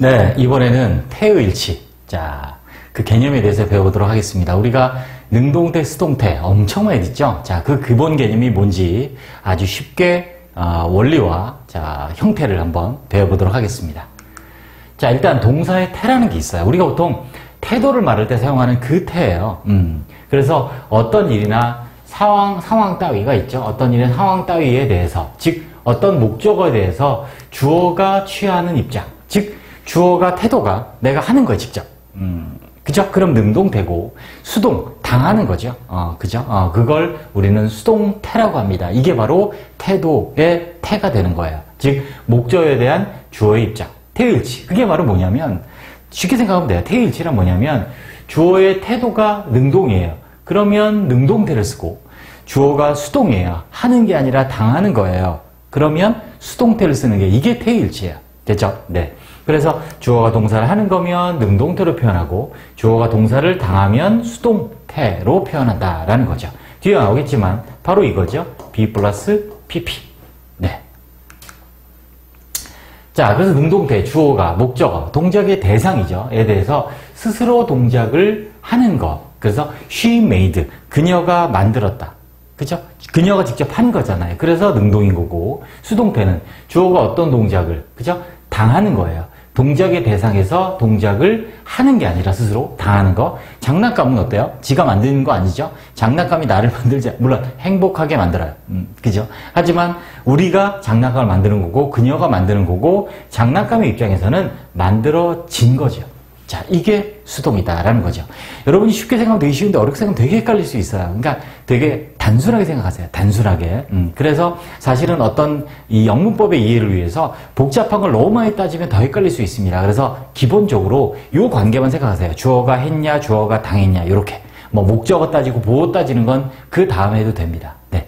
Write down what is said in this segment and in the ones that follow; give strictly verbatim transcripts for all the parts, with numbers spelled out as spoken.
네, 이번에는 태의일치. 자, 그 개념에 대해서 배워보도록 하겠습니다. 우리가 능동태, 수동태 엄청 많이 듣죠? 자, 그 기본 개념이 뭔지 아주 쉽게 어, 원리와 자, 형태를 한번 배워보도록 하겠습니다. 자, 일단 동사의 태라는 게 있어요. 우리가 보통 태도를 말할 때 사용하는 그 태예요. 음, 그래서 어떤 일이나 상황, 상황 따위가 있죠. 어떤 일의 상황 따위에 대해서, 즉 어떤 목적어에 대해서 주어가 취하는 입장, 즉 주어가 태도가 내가 하는 거예요, 직접. 음, 그죠? 그럼 능동태고 수동, 당하는 거죠. 어, 그죠? 어, 그걸 우리는 수동태라고 합니다. 이게 바로 태도의 태가 되는 거예요. 즉 목적어에 대한 주어의 입장, 태일치. 그게 바로 뭐냐면 쉽게 생각하면 돼요. 태일치란 뭐냐면 주어의 태도가 능동이에요. 그러면 능동태를 쓰고 주어가 수동이에요. 하는 게 아니라 당하는 거예요. 그러면 수동태를 쓰는 게 이게 태일치예요. 됐죠? 네. 그래서 주어가 동사를 하는 거면 능동태로 표현하고 주어가 동사를 당하면 수동태로 표현한다라는 거죠. 뒤에 나오겠지만 바로 이거죠. be 플러스 pp. 네. 자, 그래서 능동태, 주어가 목적어, 동작의 대상이죠.에 대해서 스스로 동작을 하는 거. 그래서 she made, 그녀가 만들었다. 그죠? 그녀가 직접 한 거잖아요. 그래서 능동인 거고, 수동태는 주어가 어떤 동작을, 그죠? 당하는 거예요. 동작의 대상에서 동작을 하는 게 아니라 스스로 당하는 거. 장난감은 어때요? 지가 만드는 거 아니죠? 장난감이 나를 만들지, 물론 행복하게 만들어요. 음, 그죠? 하지만 우리가 장난감을 만드는 거고 그녀가 만드는 거고 장난감의 입장에서는 만들어진 거죠. 자, 이게 수동이다라는 거죠. 여러분이 쉽게 생각하면 되게 쉬운데 어렵게 생각하면 되게 헷갈릴 수 있어요. 그러니까 되게 단순하게 생각하세요. 단순하게. 음, 그래서 사실은 어떤 이 영문법의 이해를 위해서 복잡한 걸 너무 많이 따지면 더 헷갈릴 수 있습니다. 그래서 기본적으로 이 관계만 생각하세요. 주어가 했냐, 주어가 당했냐, 이렇게. 뭐 목적어 따지고 보호 따지는 건 그 다음에 해도 됩니다. 네.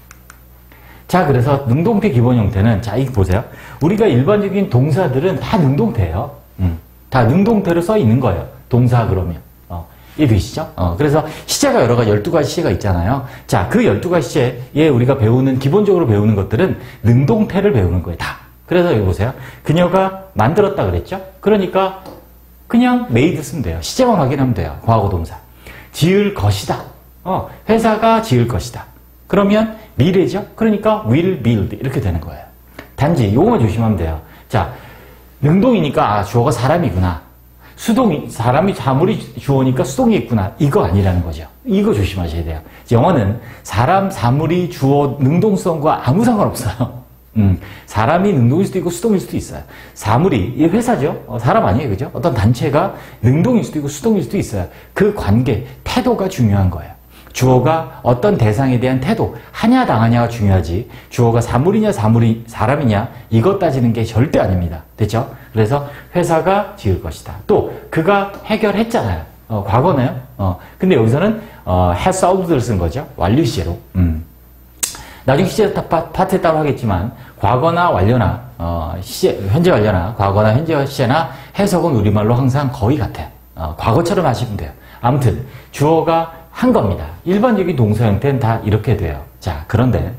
자, 그래서 능동태 기본 형태는, 자, 이거 보세요. 우리가 일반적인 동사들은 다 능동태예요. 음. 다 능동태로 써 있는 거예요. 동사 그러면. 어, 이해되시죠? 어, 그래서 시제가 여러 가지, 열두 가지 시제가 있잖아요. 자, 그 열두 가지 시제에 우리가 배우는, 기본적으로 배우는 것들은 능동태를 배우는 거예요. 다. 그래서 여기 보세요. 그녀가 만들었다 그랬죠? 그러니까 그냥 made 쓰면 돼요. 시제만 확인하면 돼요. 과거 동사. 지을 것이다. 어, 회사가 지을 것이다. 그러면 미래죠? 그러니까 will build. 이렇게 되는 거예요. 단지 이거만 조심하면 돼요. 자, 능동이니까 아, 주어가 사람이구나. 수동이 사람이 사물이 주어니까 수동이 있구나. 이거 아니라는 거죠. 이거 조심하셔야 돼요. 영어는 사람, 사물이 주어 능동성과 아무 상관없어요. 음, 사람이 능동일 수도 있고 수동일 수도 있어요. 사물이 이 회사죠. 어, 사람 아니에요, 그죠? 어떤 단체가 능동일 수도 있고 수동일 수도 있어요. 그 관계, 태도가 중요한 거예요. 주어가 어떤 대상에 대한 태도, 하냐 당하냐가 중요하지 주어가 사물이냐 사물이 사람이냐 이것 따지는 게 절대 아닙니다. 됐죠? 그래서 회사가 지을 것이다. 또 그가 해결했잖아요. 어, 과거네요. 어, 근데 여기서는 어, has solved를 쓴 거죠. 완료 시제로. 음. 나중에 시제 파트에 따로 하겠지만 과거나 완료나 어, 시제, 현재 완료나 과거나 현재 시제나 해석은 우리말로 항상 거의 같아요. 어, 과거처럼 하시면 돼요. 아무튼 주어가 한 겁니다. 일반적인 동사 형태는 다 이렇게 돼요. 자, 그런데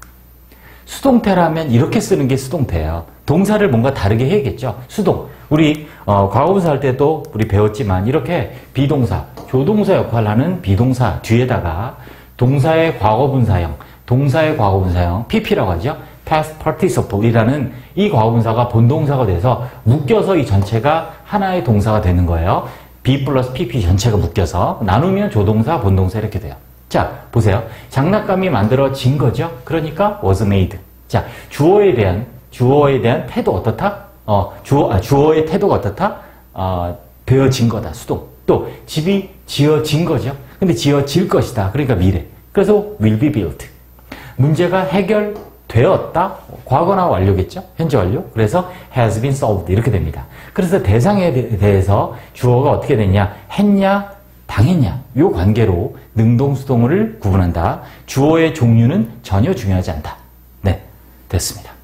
수동태라면 이렇게 쓰는 게 수동태예요. 동사를 뭔가 다르게 해야겠죠. 수동. 우리 어, 과거분사 할 때도 우리 배웠지만 이렇게 비동사, 조동사 역할을 하는 비동사 뒤에다가 동사의 과거분사형, 동사의 과거분사형, 피피라고 하죠. past participle이라는 이 과거분사가 본동사가 돼서 묶여서 이 전체가 하나의 동사가 되는 거예요. be 플러스 pp 전체가 묶여서 나누면 조동사, 본동사 이렇게 돼요. 자, 보세요. 장난감이 만들어진 거죠. 그러니까 was made. 자, 주어에 대한 주어에 대한 태도 어떻다? 어, 주어 아, 주어의 태도가 어떻다? 어, 되어진 거다. 수동. 또 집이 지어진 거죠. 근데 지어질 것이다. 그러니까 미래. 그래서 will be built. 문제가 해결되었다. 과거나 완료겠죠. 현재 완료. 그래서 has been solved 이렇게 됩니다. 그래서 대상에 대해서 주어가 어떻게 됐냐? 했냐? 당했냐? 요 관계로 능동수동을 구분한다. 주어의 종류는 전혀 중요하지 않다. 네, 됐습니다.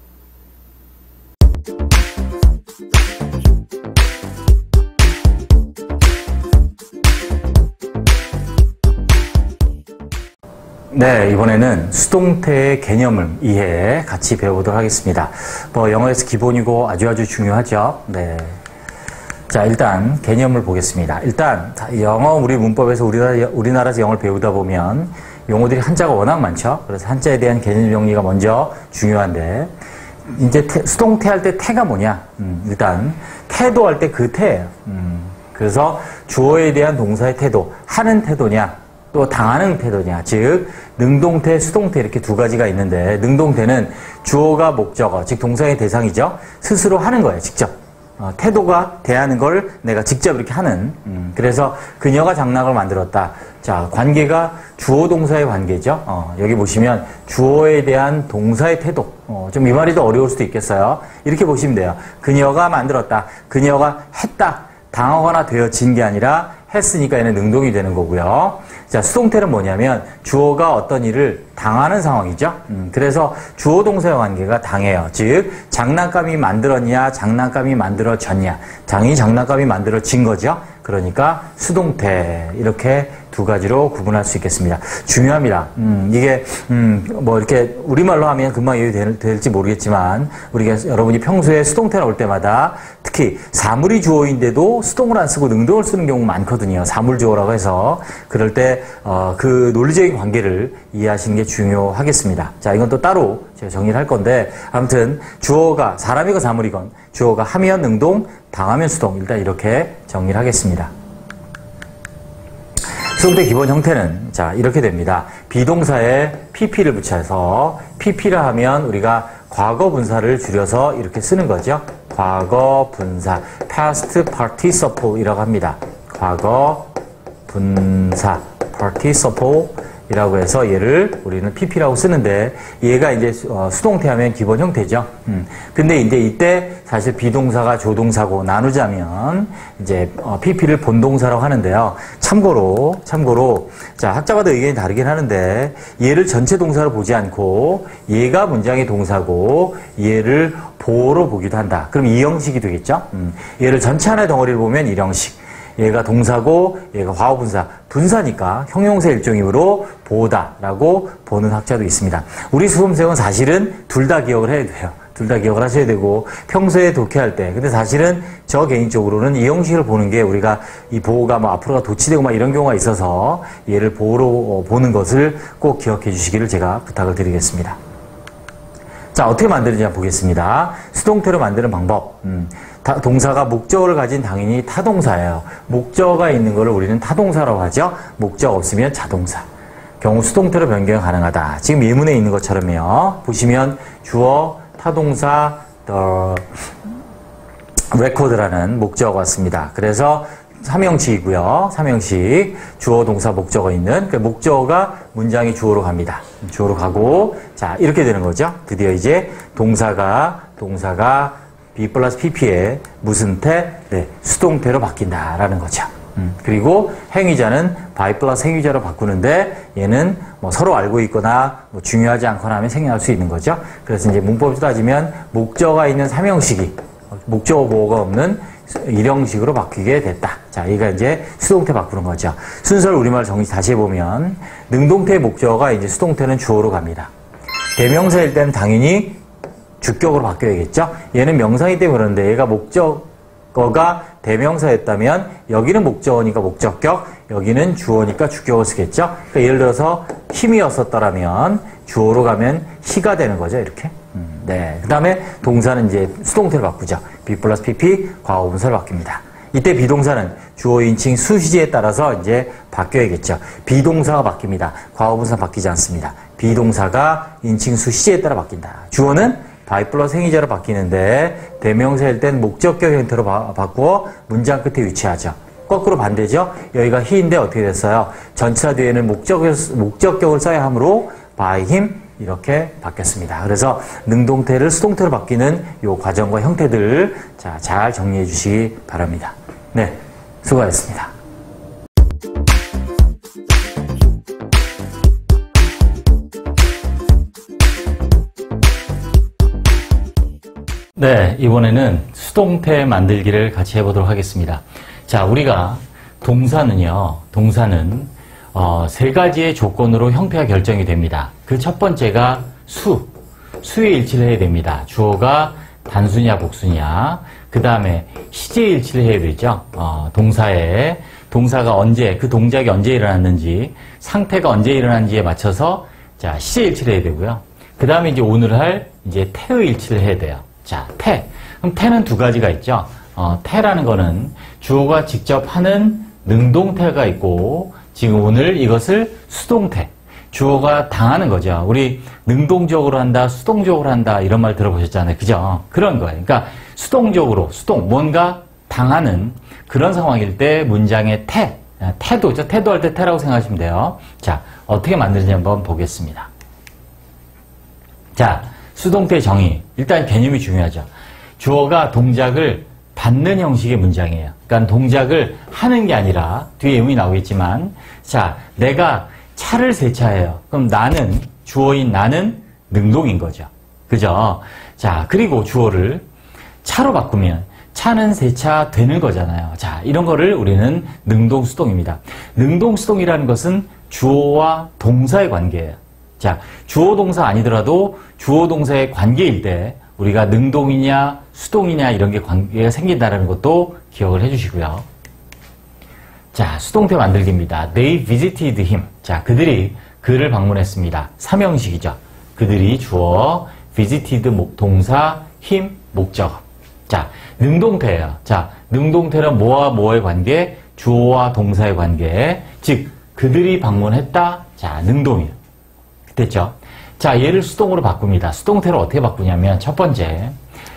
네, 이번에는 수동태의 개념을 이해 같이 배워보도록 하겠습니다. 뭐 영어에서 기본이고 아주 아주 중요하죠. 네, 자, 일단 개념을 보겠습니다. 일단 영어 우리 문법에서 우리나라, 우리나라에서 영어를 배우다 보면 용어들이 한자가 워낙 많죠. 그래서 한자에 대한 개념 정리가 먼저 중요한데, 이제 태, 수동태 할 때 태가 뭐냐? 음, 일단 태도 할 때 그 태예요. 음, 그래서 주어에 대한 동사의 태도, 하는 태도냐, 또 당하는 태도냐. 즉 능동태, 수동태 이렇게 두 가지가 있는데, 능동태는 주어가 목적어, 즉 동사의 대상이죠. 스스로 하는 거예요, 직접. 어, 태도가 대하는 걸 내가 직접 이렇게 하는. 음, 그래서 그녀가 장난을 만들었다. 자, 관계가 주어 동사의 관계죠. 어, 여기 보시면 주어에 대한 동사의 태도. 어, 좀 이 말이 더 어려울 수도 있겠어요. 이렇게 보시면 돼요. 그녀가 만들었다. 그녀가 했다. 당하거나 되어진 게 아니라 했으니까 얘는 능동이 되는 거고요. 자, 수동태는 뭐냐면 주어가 어떤 일을 당하는 상황이죠. 음, 그래서 주어 동사의 관계가 당해요. 즉 장난감이 만들었냐, 장난감이 만들어졌냐. 장이 장난감이 만들어진 거죠. 그러니까 수동태, 이렇게 두 가지로 구분할 수 있겠습니다. 중요합니다. 음, 이게 음, 뭐 이렇게 우리말로 하면 금방 이해될지 모르겠지만, 우리가 여러분이 평소에 수동태 나올 때마다 특히 사물이 주어인데도 수동을 안 쓰고 능동을 쓰는 경우 많거든요. 사물 주어라고 해서. 그럴 때 어, 그 논리적인 관계를 이해하시는 게 중요하겠습니다. 자, 이건 또 따로 제가 정리를 할 건데, 아무튼 주어가 사람이건 사물이건 주어가 하면 능동, 당하면 수동, 일단 이렇게 정리를 하겠습니다. 수동태 기본 형태는 자, 이렇게 됩니다. 비동사에 피피를 붙여서, 피피라 하면 우리가 과거 분사를 줄여서 이렇게 쓰는 거죠. 과거 분사, past participle이라고 합니다. 과거 분사, participle 이라고 해서 얘를 우리는 피피라고 쓰는데, 얘가 이제 수동태 하면 기본 형태죠. 음. 근데 이제 이때 사실 비동사가 조동사고 나누자면 이제 피피를 본동사라고 하는데요. 참고로, 참고로, 자, 학자마다 의견이 다르긴 하는데, 얘를 전체 동사로 보지 않고 얘가 문장의 동사고 얘를 보어로 보기도 한다. 그럼 이 형식이 되겠죠. 음. 얘를 전체 하나의 덩어리를 보면 이 형식. 얘가 동사고 얘가 과거분사, 분사니까 형용사 일종이므로 보다라고 보는 학자도 있습니다. 우리 수험생은 사실은 둘 다 기억을 해야 돼요. 둘 다 기억을 하셔야 되고, 평소에 독해할 때, 근데 사실은 저 개인적으로는 이 형식을 보는 게, 우리가 이 보호가 뭐 앞으로가 도치되고 막 이런 경우가 있어서 얘를 보호로 보는 것을 꼭 기억해 주시기를 제가 부탁을 드리겠습니다. 자, 어떻게 만드는지 한번 보겠습니다. 수동태로 만드는 방법. 음, 다, 동사가 목적어를 가진 당연히 타동사예요. 목적어가 있는 거를 우리는 타동사라고 하죠. 목적 없으면 자동사. 경우 수동태로 변경 가능하다. 지금 예문에 있는 것처럼요. 보시면 주어, 타동사, 더, record라는 목적어가 왔습니다. 그래서 삼형식이고요. 삼형식. 주어, 동사, 목적어 있는. 그 목적어가 문장이 주어로 갑니다. 주어로 가고, 자, 이렇게 되는 거죠. 드디어 이제 동사가, 동사가 B 플러스 피피에 무슨 태? 네, 수동태로 바뀐다라는 거죠. 음, 그리고 행위자는 by 플러스 행위자로 바꾸는데, 얘는 뭐 서로 알고 있거나 뭐 중요하지 않거나 하면 생략할 수 있는 거죠. 그래서 이제 문법으로 따지면 목적어가 있는 삼형식이 목적어 보호가 없는 일형식으로 바뀌게 됐다. 자, 얘가 이제 수동태 바꾸는 거죠. 순서를 우리말 정리 다시 해보면, 능동태의 목적어가 이제 수동태는 주어로 갑니다. 대명사일 때는 당연히 주격으로 바뀌어야겠죠. 얘는 명사이기 때문에 그런데, 얘가 목적어가 대명사였다면 여기는 목적어니까 목적격, 여기는 주어니까 주격을 쓰겠죠. 그러니까 예를 들어서 힘이었었더라면 주어로 가면 히가 되는 거죠. 이렇게. 음, 네. 그 다음에 동사는 이제 수동태를 바꾸죠. B 플러스 피피 과거분사를 바뀝니다. 이때 비동사는 주어, 인칭, 수시제에 따라서 이제 바뀌어야겠죠. 비동사가 바뀝니다. 과거분사 바뀌지 않습니다. 비동사가 인칭, 수시제에 따라 바뀐다. 주어는 by 플러스 행위자로 바뀌는데, 대명사일 땐 목적격 형태로 바, 바꾸어 문장 끝에 위치하죠. 거꾸로 반대죠. 여기가 he인데 어떻게 됐어요? 전치사 뒤에는 목적을, 목적격을 써야 하므로 by him 이렇게 바뀌었습니다. 그래서 능동태를 수동태로 바뀌는 이 과정과 형태들, 자, 잘 정리해 주시기 바랍니다. 네, 수고하셨습니다. 네, 이번에는 수동태 만들기를 같이 해보도록 하겠습니다. 자, 우리가 동사는요, 동사는 어, 세 가지의 조건으로 형태가 결정이 됩니다. 그 첫 번째가 수, 수의 일치를 해야 됩니다. 주어가 단수냐 복수냐. 그 다음에 시제일치를 해야 되죠. 어, 동사에 동사가 언제, 그 동작이 언제 일어났는지, 상태가 언제 일어났는지에 맞춰서 자 시제일치를 해야 되고요. 그 다음에 이제 오늘 할 이제 태의 일치를 해야 돼요. 자, 태. 그럼 태는 두 가지가 있죠. 어, 태라는 거는 주어가 직접 하는 능동태가 있고, 지금 오늘 이것을 수동태. 주어가 당하는 거죠. 우리 능동적으로 한다, 수동적으로 한다 이런 말 들어보셨잖아요. 그죠? 그런 거예요. 그러니까 수동적으로, 수동, 뭔가 당하는 그런 상황일 때 문장의 태, 태도죠. 태도할 때 태라고 생각하시면 돼요. 자, 어떻게 만드는지 한번 보겠습니다. 자, 수동태 정의. 일단 개념이 중요하죠. 주어가 동작을 받는 형식의 문장이에요. 그러니까 동작을 하는 게 아니라, 뒤에 의문이 나오겠지만, 자, 내가 차를 세차해요. 그럼 나는, 주어인 나는 능동인 거죠. 그죠? 자, 그리고 주어를 차로 바꾸면 차는 세차 되는 거잖아요. 자, 이런 거를 우리는 능동수동입니다. 능동수동이라는 것은 주어와 동사의 관계예요. 자, 주어 동사 아니더라도 주어 동사의 관계일 때 우리가 능동이냐 수동이냐 이런 게 관계가 생긴다는 것도 기억을 해주시고요. 자, 수동태 만들기입니다. They visited him. 자, 그들이 그를 방문했습니다. 삼형식이죠. 그들이 주어, visited 목, 동사, him 목적. 자, 능동태예요. 자, 능동태는 뭐와 뭐의 관계? 주어와 동사의 관계. 즉, 그들이 방문했다. 자, 능동이에요. 됐죠? 자, 얘를 수동으로 바꿉니다. 수동태를 어떻게 바꾸냐면, 첫 번째.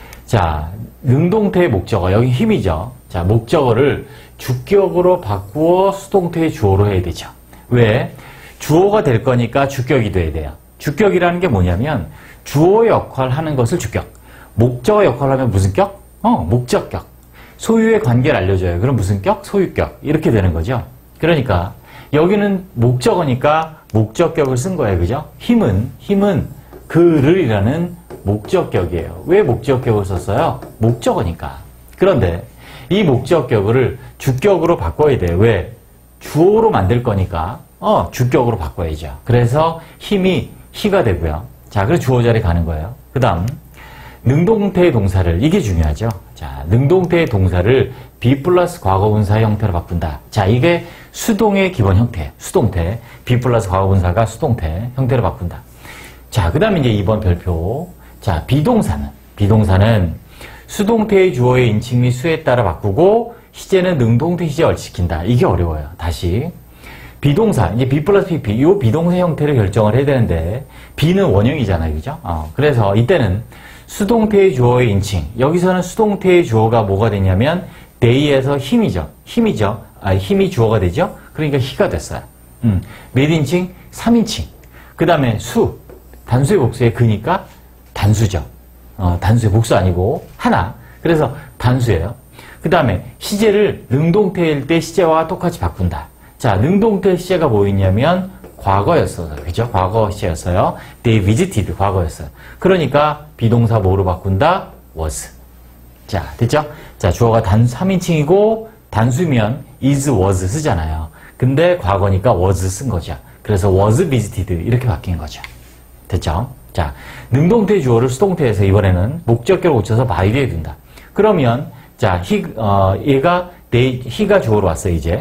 자, 능동태의 목적어. 여기 힘이죠. 자, 목적어를 주격으로 바꾸어 수동태의 주어로 해야 되죠. 왜? 주어가 될 거니까 주격이 돼야 돼요. 주격이라는 게 뭐냐면, 주어 역할 하는 것을 주격. 목적어 역할을 하면 무슨 격? 어, 목적격. 소유의 관계를 알려줘요. 그럼 무슨 격? 소유격. 이렇게 되는 거죠. 그러니까, 여기는 목적어니까 목적격을 쓴 거예요. 그죠? 힘은, 힘은 그를이라는 목적격이에요. 왜 목적격을 썼어요? 목적어니까. 그런데 이 목적격을 주격으로 바꿔야 돼요. 왜? 주어로 만들 거니까 어 주격으로 바꿔야죠. 그래서 힘이 히가 되고요. 자, 그래서 주어 자리에 가는 거예요. 그 다음 능동태의 동사를, 이게 중요하죠. 자, 능동태의 동사를 be 플러스 과거분사의 형태로 바꾼다. 자, 이게 수동의 기본 형태, 수동태. be 플러스 과거분사가 수동태 형태로 바꾼다. 자, 그 다음에 이제 이 번 별표. 자, 비동사는, 비동사는 수동태의 주어의 인칭 및 수에 따라 바꾸고 시제는 능동태 시제에 얼치킨다. 이게 어려워요. 다시. 비동사, 이제 be 플러스 pp, 이 비동사 형태를 결정을 해야 되는데, be는 원형이잖아요. 그죠? 어, 그래서 이때는 수동태의 주어의 인칭. 여기서는 수동태의 주어가 뭐가 되냐면, they에서 힘이죠. 힘이죠. 아, 힘이 주어가 되죠? 그러니까 he가 됐어요. 음, 몇 인칭? 삼 인칭. 그 다음에 수. 단수의 복수의 그니까 단수죠. 어, 단수의 복수 아니고 하나. 그래서 단수예요. 그 다음에 시제를 능동태일 때 시제와 똑같이 바꾼다. 자, 능동태 시제가 뭐였냐면 과거였어요. 그죠? 과거 시제였어요. They visited 과거였어요. 그러니까 비동사 뭐로 바꾼다? was. 자, 됐죠? 자, 주어가 단 삼 인칭이고 단수면 is, was 쓰잖아요. 근데 과거니까 was 쓴 거죠. 그래서 was visited 이렇게 바뀐 거죠. 됐죠? 자, 능동태 주어를 수동태에서 이번에는 목적격을 고쳐서 by 뒤에 둔다. 그러면 자, he, 어, 얘가 they, he가 주어로 왔어요. 이제.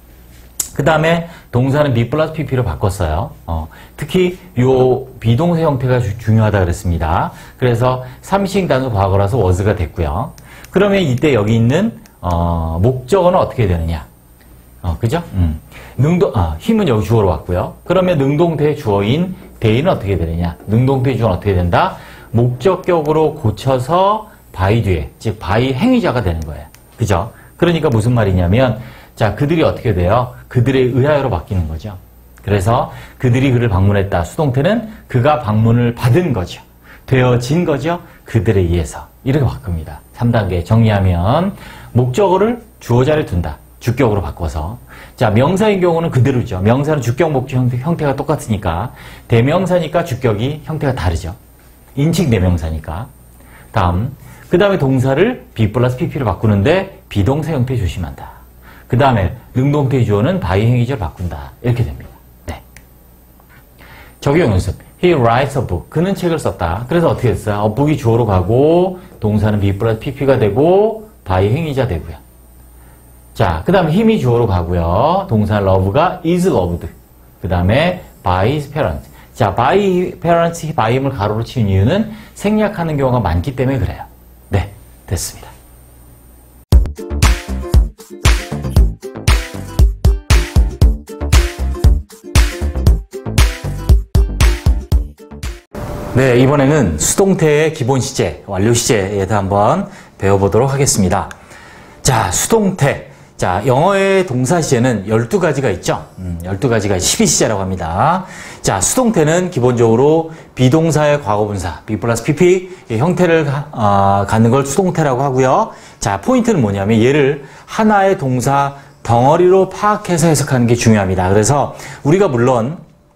그 다음에 동사는 be 플러스 pp로 바꿨어요. 어, 특히 요 비동사 형태가 주, 중요하다 그랬습니다. 그래서 삼식 단수 과거라서 was가 됐고요. 그러면 이때 여기 있는 어, 목적어는 어떻게 되느냐? 어, 그죠? 음. 능동, 아, 힘은 여기 주어로 왔고요. 그러면 능동태의 주어인 they는 어떻게 되느냐? 능동태의 주어는 어떻게 된다? 목적격으로 고쳐서 by 뒤에, 즉 by 행위자가 되는 거예요. 그죠? 그러니까 무슨 말이냐면, 자, 그들이 어떻게 돼요? 그들에 의하여로 바뀌는 거죠. 그래서 그들이 그를 방문했다. 수동태는 그가 방문을 받은 거죠. 되어진 거죠. 그들에 의해서. 이렇게 바꿉니다. 삼 단계 정리하면 목적어를 주어 자리에 둔다. 주격으로 바꿔서. 자, 명사인 경우는 그대로죠. 명사는 주격, 목적 형태, 형태가 똑같으니까 대명사니까 주격이 형태가 다르죠. 인칭 대명사니까. 다음, 그 다음에 동사를 be 플러스 pp로 바꾸는데 비동사 형태 조심한다. 그 다음에 능동태 주어는 by 행위자로 바꾼다. 이렇게 됩니다. 네. 적용 연습. He writes a book. 그는 책을 썼다. 그래서 어떻게 했어요? 어, book이 주어로 가고 동사는 be 플러스 pp가 되고 by 행위자 되고요. 자, 그 다음에 힘이 주어로 가고요. 동사 love가 is loved. 그 다음에 by his parents. 자, by parents, by 힘을 가로로 치는 이유는 생략하는 경우가 많기 때문에 그래요. 네, 됐습니다. 네, 이번에는 수동태의 기본 시제, 완료 시제에 대해서 한번 배워보도록 하겠습니다. 자, 수동태. 자, 영어의 동사 시제는 열두 가지가 있죠. 음, 열두 가지가 십이 시제라고 합니다. 자, 수동태는 기본적으로 비동사의 과거분사, be 플러스 pp 형태를 어, 갖는 걸 수동태라고 하고요. 자, 포인트는 뭐냐면 얘를 하나의 동사 덩어리로 파악해서 해석하는 게 중요합니다. 그래서 우리가 물론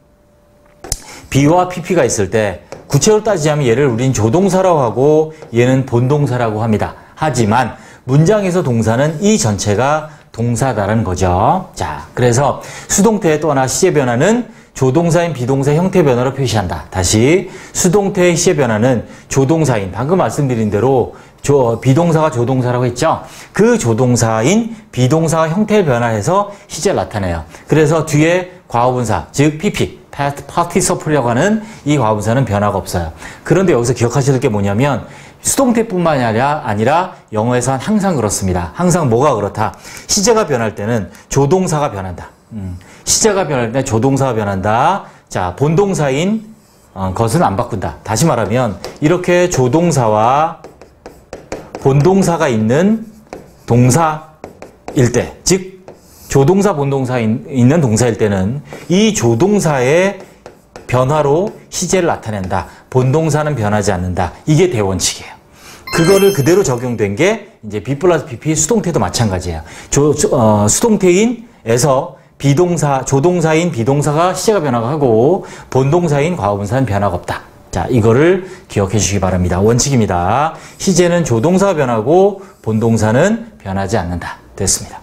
be와 pp가 있을 때 구체로 따지자면 얘를 우린 조동사라고 하고 얘는 본동사라고 합니다. 하지만 문장에서 동사는 이 전체가 동사다라는 거죠. 자, 그래서 수동태의 또 하나 시제 변화는 조동사인 비동사 형태 변화로 표시한다. 다시 수동태의 시제 변화는 조동사인 방금 말씀드린 대로 조, 비동사가 조동사라고 했죠. 그 조동사인 비동사가 형태를 변화해서 시제를 나타내요. 그래서 뒤에 과거분사 즉 pp past participle이라고 하는 이 과거분사는 변화가 없어요. 그런데 여기서 기억하셔야 될 게 뭐냐면 수동태뿐만이 아니라, 아니라 영어에선 항상 그렇습니다. 항상 뭐가 그렇다? 시제가 변할 때는 조동사가 변한다. 음, 시제가 변할 때 조동사가 변한다. 자, 본동사인 어, 것은 안 바꾼다. 다시 말하면 이렇게 조동사와 본동사가 있는 동사일 때, 즉 조동사 본동사 있는 동사일 때는 이 조동사의 변화로 시제를 나타낸다. 본동사는 변하지 않는다. 이게 대원칙이에요. 그거를 그대로 적용된 게 이제 be 플러스 pp 수동태도 마찬가지예요. 조, 어, 수동태인에서 비동사, 조동사인 비동사가 시제가 변화하고 본동사인 과거분사는 변화가 없다. 자, 이거를 기억해 주시기 바랍니다. 원칙입니다. 시제는 조동사가 변하고 본동사는 변하지 않는다. 됐습니다.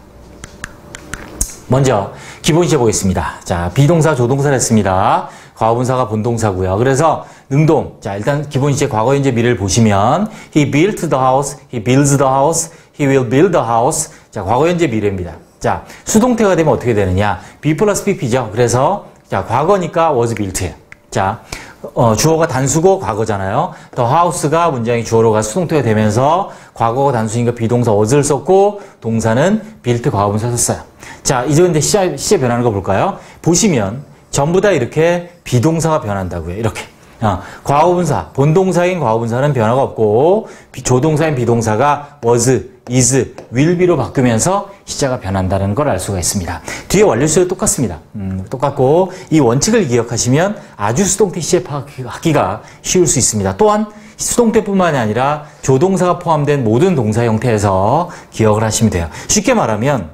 먼저 기본 시제 보겠습니다. 자, 비동사 조동사를 했습니다. 과거분사가 본동사고요. 그래서 능동. 자, 일단 기본 시제 과거 현재 미래를 보시면 he built the house, he builds the house, he will build the house. 자, 과거 현재 미래입니다. 자, 수동태가 되면 어떻게 되느냐? be 플러스 pp죠. 그래서 자, 과거니까 was built예요. 자, 어, 주어가 단수고 과거잖아요. the house가 문장이 주어로 가 수동태가 되면서 과거가 단수니까 비동사 was를 썼고 동사는 built 과거분사 썼어요. 자, 이제 근데 시제, 시제 변하는 거 볼까요? 보시면 전부 다 이렇게 비동사가 변한다고요. 이렇게. 어, 과거분사, 본동사인 과거분사는 변화가 없고 비, 조동사인 비동사가 was, is, will be로 바뀌면서 시제가 변한다는 걸 알 수가 있습니다. 뒤에 완료시제도 똑같습니다. 음, 똑같고 이 원칙을 기억하시면 아주 수동태 시제 파악하기가 쉬울 수 있습니다. 또한 수동태뿐만이 아니라 조동사가 포함된 모든 동사 형태에서 기억을 하시면 돼요. 쉽게 말하면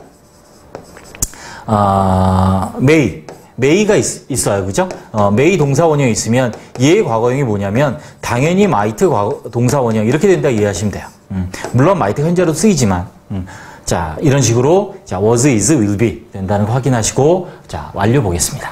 어, may may가 있, 있어요. 그죠? 어, may 동사 원형이 있으면 얘의 과거형이 뭐냐면 당연히 might 과거, 동사 원형 이렇게 된다 이해하시면 돼요. 음, 물론 might 현재로 쓰이지만 음, 자, 이런 식으로 자, was, is, will be 된다는 거 확인하시고 자, 완료 보겠습니다.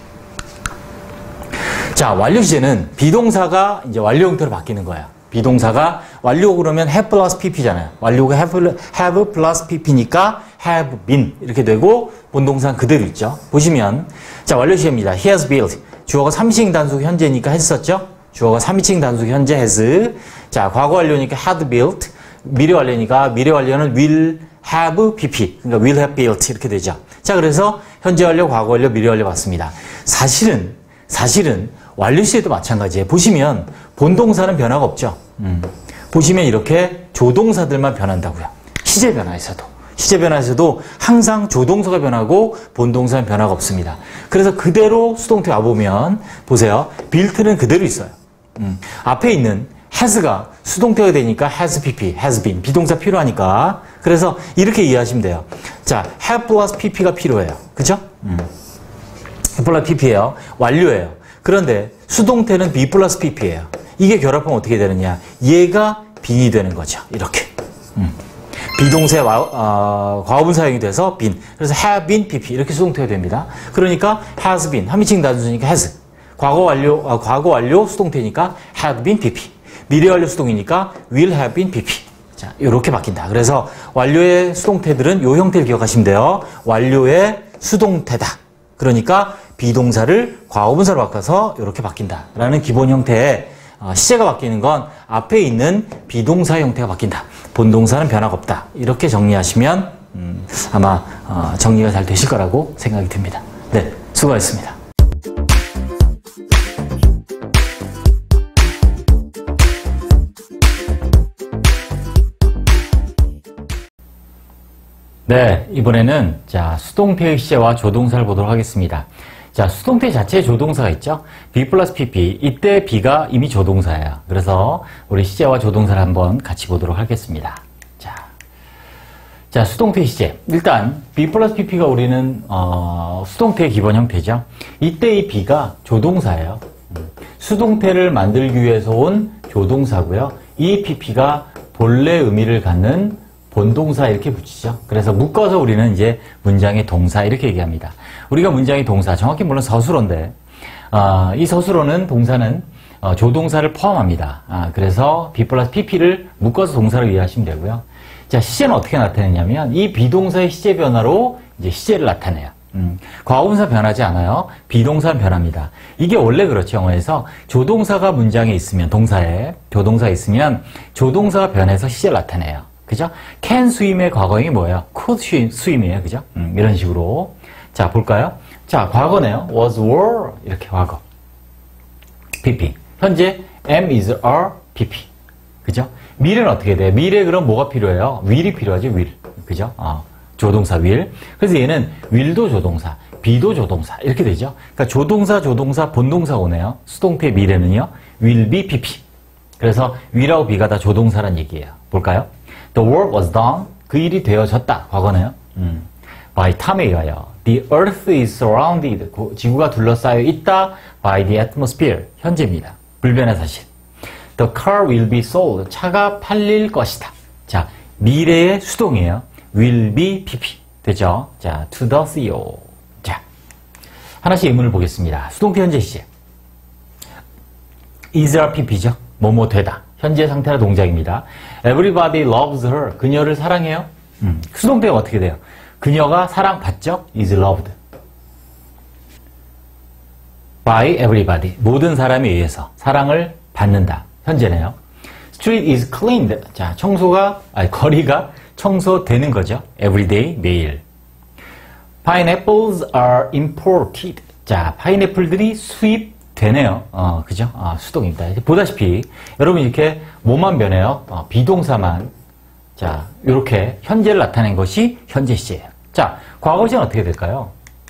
자, 완료 시제는 비동사가 이제 완료 형태로 바뀌는 거예요. 비동사가 완료 그러면 have 플러스 pp잖아요. 완료가 have, have 플러스 pp니까 have been 이렇게 되고 본동사는 그대로 있죠. 보시면 자, 완료 시제입니다. He has built. 주어가 삼인칭 단수 현재니까 했었죠. 주어가 삼인칭 단수 현재 has. 자, 과거 완료니까 had built. 미래 완료니까 미래 완료는 will have pp. 그러니까 will have built 이렇게 되죠. 자, 그래서 현재 완료, 과거 완료, 미래 완료 봤습니다. 사실은 사실은 완료 시제도 마찬가지예요. 보시면 본동사는 변화가 없죠. 음. 보시면 이렇게 조동사들만 변한다고요. 시제 변화에서도. 시제 변화에서도 항상 조동사가 변하고 본동사는 변화가 없습니다. 그래서 그대로 수동태 와보면 보세요. built는 그대로 있어요. 음. 앞에 있는 has가 수동태가 되니까 has pp, has been. 비동사 필요하니까. 그래서 이렇게 이해하시면 돼요. 자, have plus pp가 필요해요. 그죠? 음. have plus pp예요. 완료예요. 그런데 수동태는 be 플러스 pp예요. 이게 결합하면 어떻게 되느냐? 얘가 be이 되는 거죠. 이렇게. 음. 비동사의 어, 과거분사형이 돼서 been. 그래서 have been pp 이렇게 수동태가 됩니다. 그러니까 has been 삼인칭 단수니까 has. 과거 완료 어, 과거 완료 수동태니까 have been pp. 미래 완료 수동이니까 will have been pp. 자, 이렇게 바뀐다. 그래서 완료의 수동태들은 이 형태를 기억하시면 돼요. 완료의 수동태다. 그러니까 비동사를 과거분사로 바꿔서 이렇게 바뀐다. 라는 기본 형태의 시제가 바뀌는 건 앞에 있는 비동사 형태가 바뀐다. 본동사는 변화가 없다. 이렇게 정리하시면 음, 아마 어, 정리가 잘 되실 거라고 생각이 듭니다. 네, 수고하셨습니다. 네, 이번에는 자 수동태의 시제와 조동사를 보도록 하겠습니다. 자, 수동태 자체에 조동사가 있죠. be 플러스 pp. 이때 be가 이미 조동사예요. 그래서 우리 시제와 조동사를 한번 같이 보도록 하겠습니다. 자, 자 수동태 시제. 일단 be 플러스 pp가 우리는 어, 수동태의 기본 형태죠. 이때 이 be가 조동사예요. 수동태를 만들기 위해서 온 조동사고요. 이 pp가 본래 의미를 갖는 본동사 이렇게 붙이죠. 그래서 묶어서 우리는 이제 문장의 동사 이렇게 얘기합니다. 우리가 문장의 동사, 정확히 물론 서술어인데 어, 이 서술어는 동사는 어, 조동사를 포함합니다. 아, 그래서 be 플러스 pp를 묶어서 동사를 이해하시면 되고요. 자, 시제는 어떻게 나타내냐면 이 비동사의 시제 변화로 이제 시제를 나타내요. 음, 과거분사 변하지 않아요. 비동사는 변합니다. 이게 원래 그렇죠. 영어에서 조동사가 문장에 있으면 동사에 조동사가 있으면 조동사가 변해서 시제를 나타내요. 그죠? can swim의 과거형이 뭐예요? could swim이에요. 그죠? 음, 이런 식으로. 자, 볼까요? 자, 과거네요. was, were. 이렇게 과거. pp. 현재 am, is, are, pp. 그죠? 미래는 어떻게 돼요? 미래 그럼 뭐가 필요해요? will이 필요하죠, will. 그죠? 어, 조동사 will. 그래서 얘는 will도 조동사, be도 조동사. 이렇게 되죠? 그러니까 조동사, 조동사, 본동사 오네요. 수동태 미래는요. will be, pp. 그래서 will하고 be가 다 조동사란 얘기예요. 볼까요? The work was done. 그 일이 되어졌다. 과거네요. 음. by time에 의하여. The earth is surrounded. 지구가 둘러싸여 있다. by the atmosphere. 현재입니다. 불변의 사실. The car will be sold. 차가 팔릴 것이다. 자, 미래의 수동이에요. will be pp. 되죠? 자, to the 씨이오. 자, 하나씩 의문을 보겠습니다. 수동태 현재 시제. isR pp죠. 뭐뭐 되다. 현재 상태나 동작입니다. Everybody loves her. 그녀를 사랑해요. 음, 수동태가 어떻게 돼요? 그녀가 사랑받죠? is loved. by everybody. 모든 사람에 의해서 사랑을 받는다. 현재네요. Street is cleaned. 자, 청소가, 아니, 거리가 청소되는 거죠. Everyday, 매일. Pineapples are imported. 자, 파인애플들이 수입 되네요. 어, 그죠? 아, 수동입니다. 보다시피, 여러분 이렇게 뭐만 변해요? 어, 비동사만. 자, 이렇게 현재를 나타낸 것이 현재 시제예요. 자, 과거 시제는 어떻게 될까요?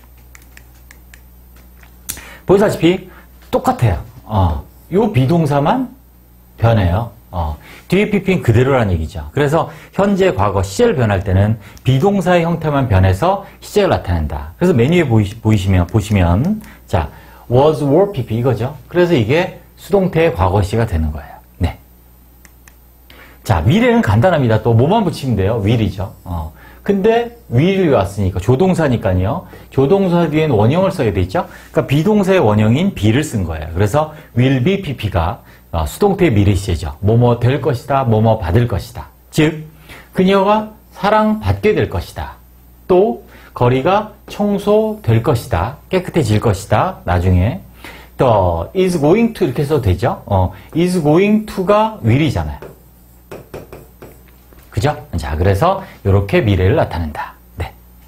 보다시피, 똑같아요. 어, 요 비동사만 변해요. 어, 뒤에 pp는 그대로라는 얘기죠. 그래서 현재, 과거, 시제를 변할 때는 비동사의 형태만 변해서 시제를 나타낸다. 그래서 메뉴에 보이시, 보이시면, 보시면, 자, was, were, pp 이거죠. 그래서 이게 수동태의 과거 시제가 되는 거예요. 네. 자, 미래는 간단합니다. 또 뭐만 붙이면 돼요? will이죠. 어. 근데 will이 왔으니까 조동사니까요. 조동사 뒤엔 원형을 써야 되죠. 그러니까 비동사의 원형인 be를 쓴 거예요. 그래서 will be pp가 어, 수동태의 미래 시제죠. 뭐뭐 될 것이다. 뭐뭐 받을 것이다. 즉 그녀가 사랑받게 될 것이다. 또 거리가 청소될 것이다. 깨끗해질 것이다. 나중에. 또 is going to 이렇게 써도 되죠. 어, is going to가 will이잖아요. 그죠? 자, 그래서 이렇게 미래를 나타낸다. 네.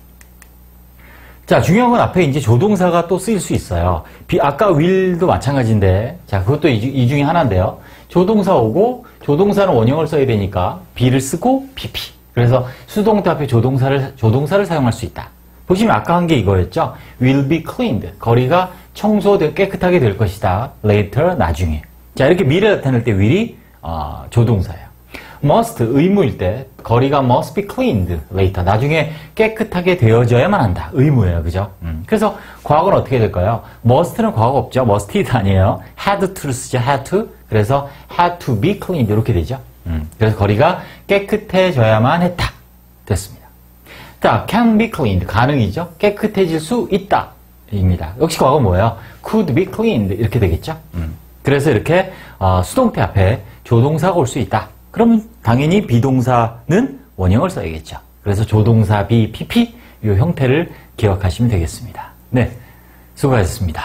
자, 중요한 건 앞에 이제 조동사가 또 쓰일 수 있어요. 비, 아까 will도 마찬가지인데, 자, 그것도 이, 이 중에 하나인데요. 조동사 오고, 조동사는 원형을 써야 되니까, be를 쓰고, pp. 그래서 수동태 앞에 조동사를, 조동사를 사용할 수 있다. 보시면 아까 한 게 이거였죠. will be cleaned. 거리가 청소되 깨끗하게 될 것이다. later, 나중에. 자, 이렇게 미래 나타낼 때 will이 어, 조동사예요. must, 의무일 때 거리가 must be cleaned later. 나중에 깨끗하게 되어져야만 한다. 의무예요. 그죠? 음. 그래서 과거는 어떻게 될까요? must는 과거 없죠. musted 아니에요. had to를 쓰죠. had to. 그래서 had to be cleaned 이렇게 되죠. 음. 그래서 거리가 깨끗해져야만 했다. 됐습니다. 자, can be cleaned. 가능이죠. 깨끗해질 수 있다. 입니다. 역시 과거 뭐예요? could be cleaned. 이렇게 되겠죠. 음. 그래서 이렇게 어, 수동태 앞에 조동사가 올 수 있다. 그러면 당연히 비동사는 원형을 써야겠죠. 그래서 조동사 비, 피피 이 형태를 기억하시면 되겠습니다. 네, 수고하셨습니다.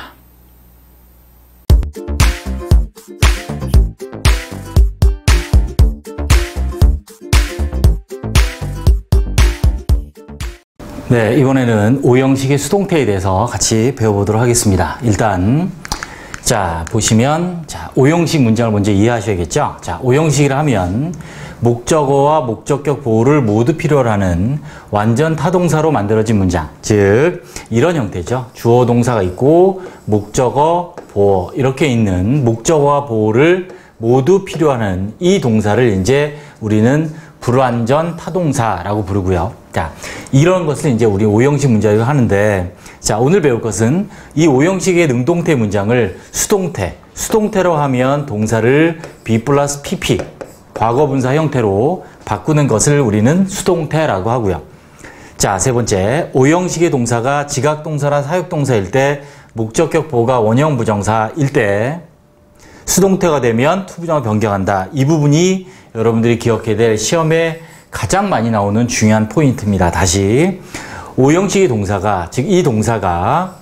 네, 이번에는 오형식의 수동태에 대해서 같이 배워보도록 하겠습니다. 일단 자 보시면 자 오형식 문장을 먼저 이해하셔야겠죠. 자 오형식이라 하면 목적어와 목적격 보호를 모두 필요로 하는 완전 타동사로 만들어진 문장, 즉 이런 형태죠. 주어 동사가 있고 목적어, 보호 이렇게 있는 목적어와 보호를 모두 필요하는 이 동사를 이제 우리는 불완전 타동사라고 부르고요. 자, 이런 것을 이제 우리 오형식 문장을 하는데, 자, 오늘 배울 것은 이 오형식의 능동태 문장을 수동태, 수동태로 하면 동사를 be 플러스 pp, 과거분사 형태로 바꾸는 것을 우리는 수동태라고 하고요. 자, 세 번째, 오형식의 동사가 지각동사나 사역동사일 때, 목적격 보호가 원형 부정사일 때, 수동태가 되면 투부정을 변경한다. 이 부분이 여러분들이 기억해야 될 시험에 가장 많이 나오는 중요한 포인트입니다. 다시 오형식의 동사가, 즉 이 동사가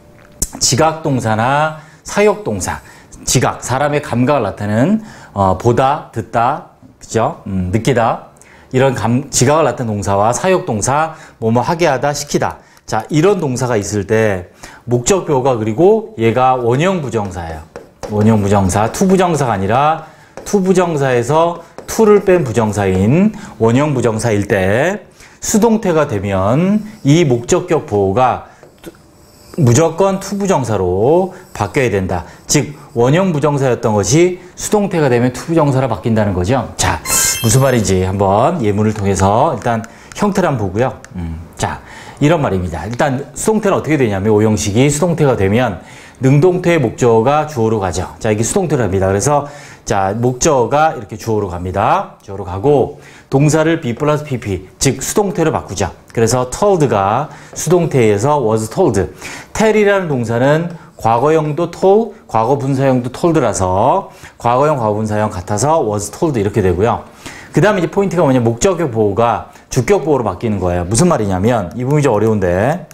지각동사나 사역동사, 지각, 사람의 감각을 나타내는 어, 보다, 듣다, 그죠? 음, 느끼다 이런 감, 지각을 나타내는 동사와 사역동사, 뭐뭐 하게 하다, 시키다. 자, 이런 동사가 있을 때 목적표가 그리고 얘가 원형 부정사예요. 원형 부정사, 투부정사가 아니라 투부정사에서 투를 뺀 부정사인 원형 부정사일 때 수동태가 되면 이 목적격 보호가 무조건 투부정사로 바뀌어야 된다. 즉 원형 부정사였던 것이 수동태가 되면 투부정사로 바뀐다는 거죠. 자, 무슨 말인지 한번 예문을 통해서 일단 형태를 한번 보고요. 음, 자, 이런 말입니다. 일단 수동태는 어떻게 되냐면 오형식이 수동태가 되면 능동태의 목적어가 주어로 가죠. 자, 이게 수동태랍니다. 그래서 자, 목적어가 이렇게 주어로 갑니다. 주어로 가고 동사를 be 플러스 pp, 즉 수동태로 바꾸죠. 그래서 told가 수동태에서 was told. tell이라는 동사는 과거형도 told, 과거 분사형도 told라서 과거형, 과거 분사형 같아서 was told 이렇게 되고요. 그 다음에 이제 포인트가 뭐냐, 목적격 보호가 주격 보호로 바뀌는 거예요. 무슨 말이냐면 이 부분이 좀 어려운데,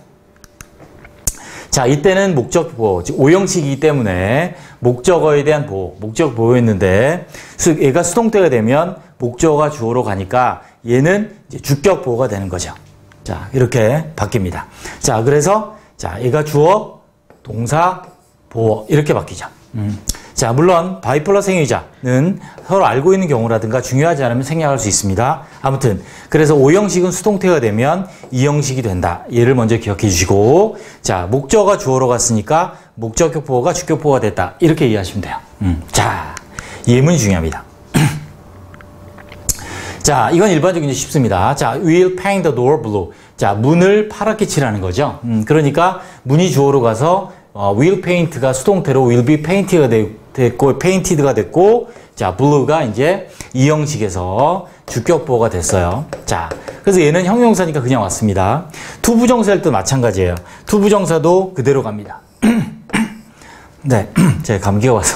자, 이때는 목적 보호, 즉 오형식이기 때문에 목적어에 대한 보호, 목적 보호였는데 얘가 수동태가 되면 목적어가 주어로 가니까 얘는 이제 주격 보호가 되는 거죠. 자, 이렇게 바뀝니다. 자, 그래서 자, 얘가 주어, 동사, 보호 이렇게 바뀌죠. 음. 자, 물론 by 플러스 행위자는 서로 알고 있는 경우라든가 중요하지 않으면 생략할 수 있습니다. 아무튼 그래서 오형식은 수동태가 되면 이형식이 된다. 얘를 먼저 기억해 주시고, 자, 목적어가 주어로 갔으니까 목적격 보호가 주격 보호가 됐다. 이렇게 이해하시면 돼요. 음. 자, 예문이 중요합니다. 자, 이건 일반적으로 쉽습니다. 자, we'll paint the door blue. 자, 문을 파랗게 칠하는 거죠. 음, 그러니까 문이 주어로 가서 어, will paint가 수동태로 will be painted가 됐고, painted가 됐고, 자, blue가 이제 이 형식에서 주격 보호가 됐어요. 자, 그래서 얘는 형용사니까 그냥 왔습니다. 투부정사일 때도 마찬가지예요. 투부정사도 그대로 갑니다. 네, 제가 감기가 와서.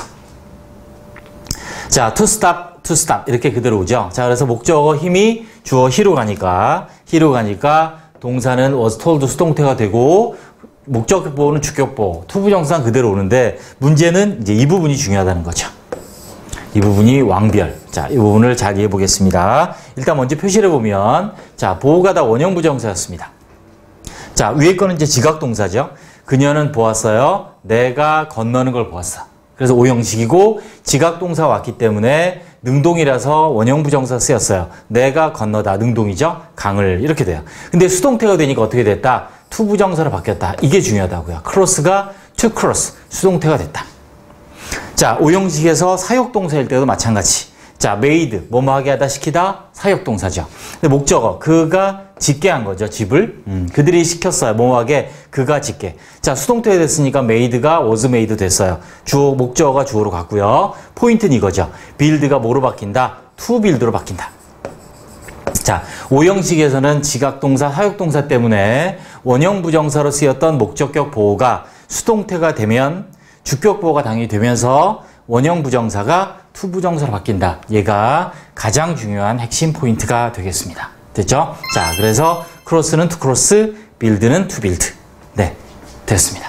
자, to stop, to stop 이렇게 그대로 오죠. 자, 그래서 목적어 힘이 주어 he로 가니까, he로 가니까 동사는 was told 수동태가 되고, 목적격 보호는 주격 보호, 투부정사는 그대로 오는데 문제는 이제 이 부분이 중요하다는 거죠. 이 부분이 왕별. 자, 이 부분을 잘 이해해 보겠습니다. 일단 먼저 표시를 보면, 자, 보호가 다 원형 부정사였습니다. 자, 위에 거는 이제 지각동사죠. 그녀는 보았어요. 내가 건너는 걸 보았어. 그래서 오형식이고 지각동사 왔기 때문에 능동이라서 원형 부정사 쓰였어요. 내가 건너다, 능동이죠. 강을 이렇게 돼요. 근데 수동태가 되니까 어떻게 됐다? 투부정사로 바뀌었다. 이게 중요하다고요. 크로스가 to cross, 수동태가 됐다. 자, 오형식에서 사역동사일 때도 마찬가지. 자, made, 뭐뭐 하게 하다, 시키다, 사역동사죠. 근데 목적어, 그가 짓게 한 거죠, 집을. 음, 그들이 시켰어요, 뭐뭐 하게, 그가 짓게. 자, 수동태가 됐으니까 made가 was made 됐어요. 주어, 목적어가 주어로 갔고요. 포인트는 이거죠. build가 뭐로 바뀐다? to build로 바뀐다. 자, 오형식에서는 지각동사, 사역동사 때문에 원형 부정사로 쓰였던 목적격 보호가 수동태가 되면 주격 보호가 당연히 되면서 원형 부정사가 투부정사로 바뀐다. 얘가 가장 중요한 핵심 포인트가 되겠습니다. 됐죠? 자, 그래서 크로스는 투 크로스, 빌드는 투 빌드. 네, 됐습니다.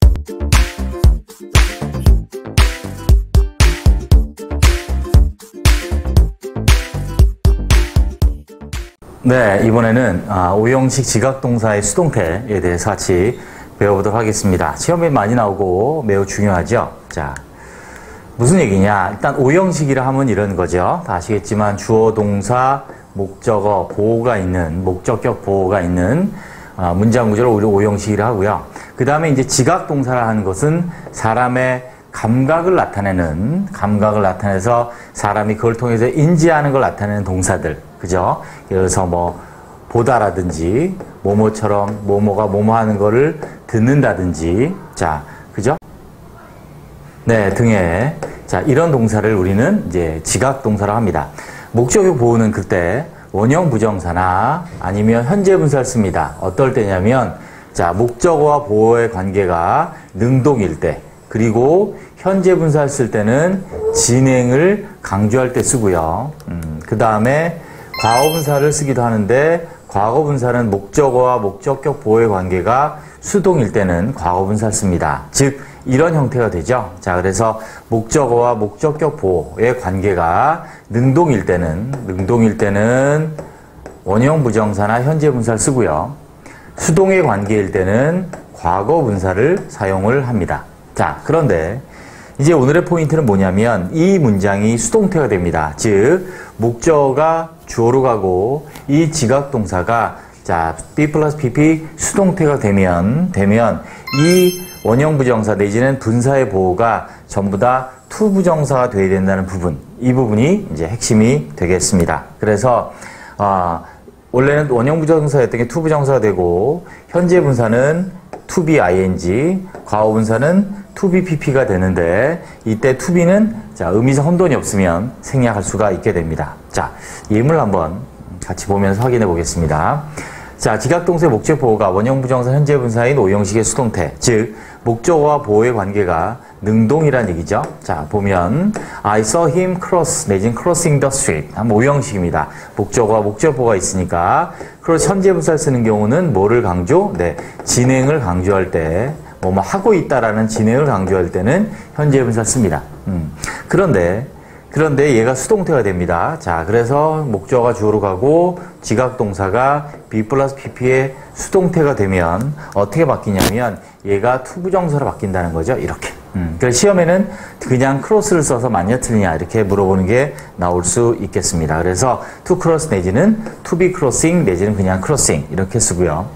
네, 이번에는 오형식 지각동사의 수동태에 대해서 같이 배워보도록 하겠습니다. 시험에 많이 나오고 매우 중요하죠. 자, 무슨 얘기냐? 일단 오형식이라 하면 이런 거죠. 다 아시겠지만 주어, 동사, 목적어, 보호가 있는, 목적격 보호가 있는 문장 구조를 우리 오형식이라 하고요. 그 다음에 이제 지각동사라 하는 것은 사람의 감각을 나타내는, 감각을 나타내서 사람이 그걸 통해서 인지하는 걸 나타내는 동사들. 그죠? 그래서 뭐, 보다라든지, 뭐뭐처럼, 뭐뭐가 뭐뭐 하는 거를 듣는다든지, 자, 그죠? 네, 등에. 자, 이런 동사를 우리는 이제 지각동사라고 합니다. 목적격 보호는 그때 원형 부정사나 아니면 현재 분사를 씁니다. 어떨 때냐면, 자, 목적어와 보호의 관계가 능동일 때, 그리고 현재 분사를 쓸 때는 진행을 강조할 때 쓰고요. 음, 그 다음에 과거 분사를 쓰기도 하는데 과거 분사는 목적어와 목적격 보호의 관계가 수동일 때는 과거 분사를 씁니다. 즉 이런 형태가 되죠. 자, 그래서 목적어와 목적격 보호의 관계가 능동일 때는 능동일 때는 원형 부정사나 현재 분사를 쓰고요. 수동의 관계일 때는 과거 분사를 사용을 합니다. 자, 그런데 이제 오늘의 포인트는 뭐냐면 이 문장이 수동태가 됩니다. 즉 목적어가 주어로 가고 이 지각동사가 자 be 플러스 pp 수동태가 되면 되면 이 원형 부정사 내지는 분사의 보호가 전부 다 투 부정사가 되어야 된다는 부분, 이 부분이 이제 핵심이 되겠습니다. 그래서 어, 원래는 원형 부정사였던 게 투 부정사가 되고 현재 분사는 to be ing, 과거 분사는 to be pp가 되는데 이때 to be는 자, 의미상 혼돈이 없으면 생략할 수가 있게 됩니다. 자, 예문을 한번 같이 보면서 확인해 보겠습니다. 자, 지각동사의 목적 보호가 원형 부정사 현재 분사인 오형식의 수동태, 즉 목적어와 보호의 관계가 능동이란 얘기죠. 자, 보면 I saw him cross 내지는 crossing the street. 한번 오형식입니다. 목적어와 목적 보호가 있으니까 크로스 현재 분사를 쓰는 경우는 뭐를 강조? 네, 진행을 강조할 때 뭐뭐 하고 있다라는 진행을 강조할 때는 현재 분사를 씁니다. 음. 그런데 그런데 얘가 수동태가 됩니다. 자, 그래서 목적어가 주어로 가고 지각동사가 be 플러스 pp의 수동태가 되면 어떻게 바뀌냐면 얘가 투부정사로 바뀐다는 거죠. 이렇게. 음. 그래서 시험에는 그냥 크로스를 써서 맞냐 틀리냐 이렇게 물어보는 게 나올 수 있겠습니다. 그래서 to cross 내지는 to be crossing 내지는 그냥 crossing 이렇게 쓰고요.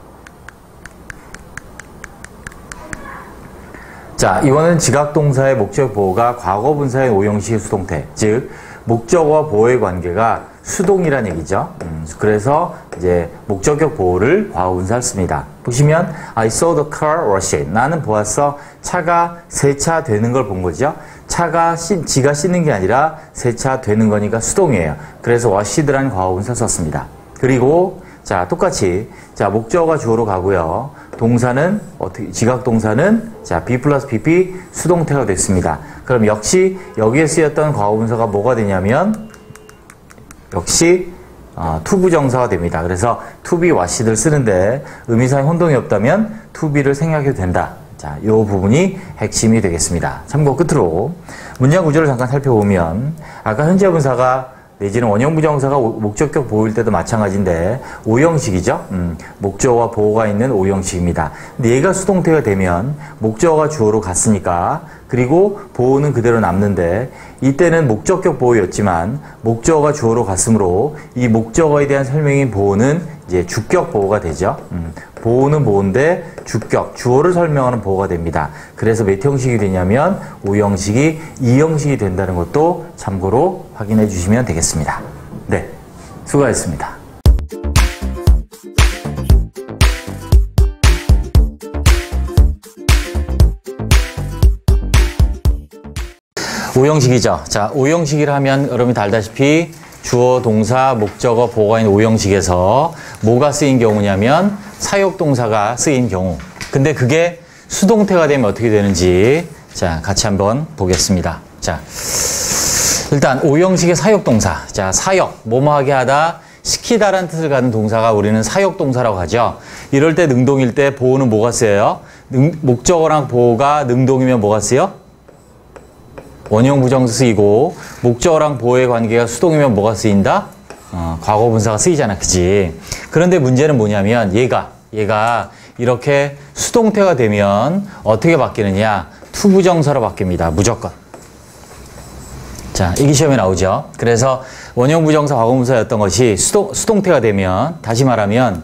자, 이거는 지각동사의 목적 보호가 과거 분사의 오형식의 수동태, 즉 목적어와 보호의 관계가 수동이란 얘기죠. 음, 그래서 이제 목적격 보호를 과거 분사를 씁니다. 보시면 I saw the car wash it. 나는 보았어. 차가 세차되는 걸 본 거죠. 차가 씻, 지가 씻는 게 아니라 세차되는 거니까 수동이에요. 그래서 washed라는 과거 분사 썼습니다. 그리고 자, 똑같이 자, 목적어가 주어로 가고요. 동사는 어떻게 지각동사는 자, be 플러스 pp 수동태가 됐습니다. 그럼 역시 여기에 쓰였던 과거분사가 뭐가 되냐면 역시 어, 투부정사가 됩니다. 그래서 to be washed를 쓰는데 의미상의 혼동이 없다면 to be를 생략해도 된다. 자, 이 부분이 핵심이 되겠습니다. 참고 끝으로 문장 구조를 잠깐 살펴보면 아까 현재 분사가 내지는 원형 부정사가 목적격 보호일 때도 마찬가지인데 오형식이죠. 음, 목적어와 보호가 있는 오형식입니다. 근데 얘가 수동태가 되면 목적어가 주어로 갔으니까 그리고 보호는 그대로 남는데 이때는 목적격 보호였지만 목적어가 주어로 갔으므로 이 목적어에 대한 설명인 보호는 이제 주격 보호가 되죠. 음, 보호는 보호인데 주격, 주어를 설명하는 보호가 됩니다. 그래서 몇 형식이 되냐면 오형식이 이형식이 된다는 것도 참고로 확인해 주시면 되겠습니다. 네, 수고하셨습니다. 오형식이죠. 자, 오형식이라 하면 여러분이 다 알다시피 주어, 동사, 목적어, 보호가 있는 오형식에서 뭐가 쓰인 경우냐면 사역동사가 쓰인 경우. 근데 그게 수동태가 되면 어떻게 되는지 자, 같이 한번 보겠습니다. 자, 일단 오형식의 사역동사. 자, 사역, 뭐뭐하게 하다, 시키다라는 뜻을 갖는 동사가 우리는 사역동사라고 하죠. 이럴 때 능동일 때 보호는 뭐가 쓰여요? 능, 목적어랑 보호가 능동이면 뭐가 쓰여? 원형 부정사 쓰이고, 목적어랑 보호의 관계가 수동이면 뭐가 쓰인다? 어, 과거분사가 쓰이잖아, 그치? 그런데 문제는 뭐냐면 얘가 얘가 이렇게 수동태가 되면 어떻게 바뀌느냐? 투부정사로 바뀝니다. 무조건. 자, 이게 시험에 나오죠. 그래서 원형 부정사 과거분사였던 것이 수동, 수동태가 되면, 다시 말하면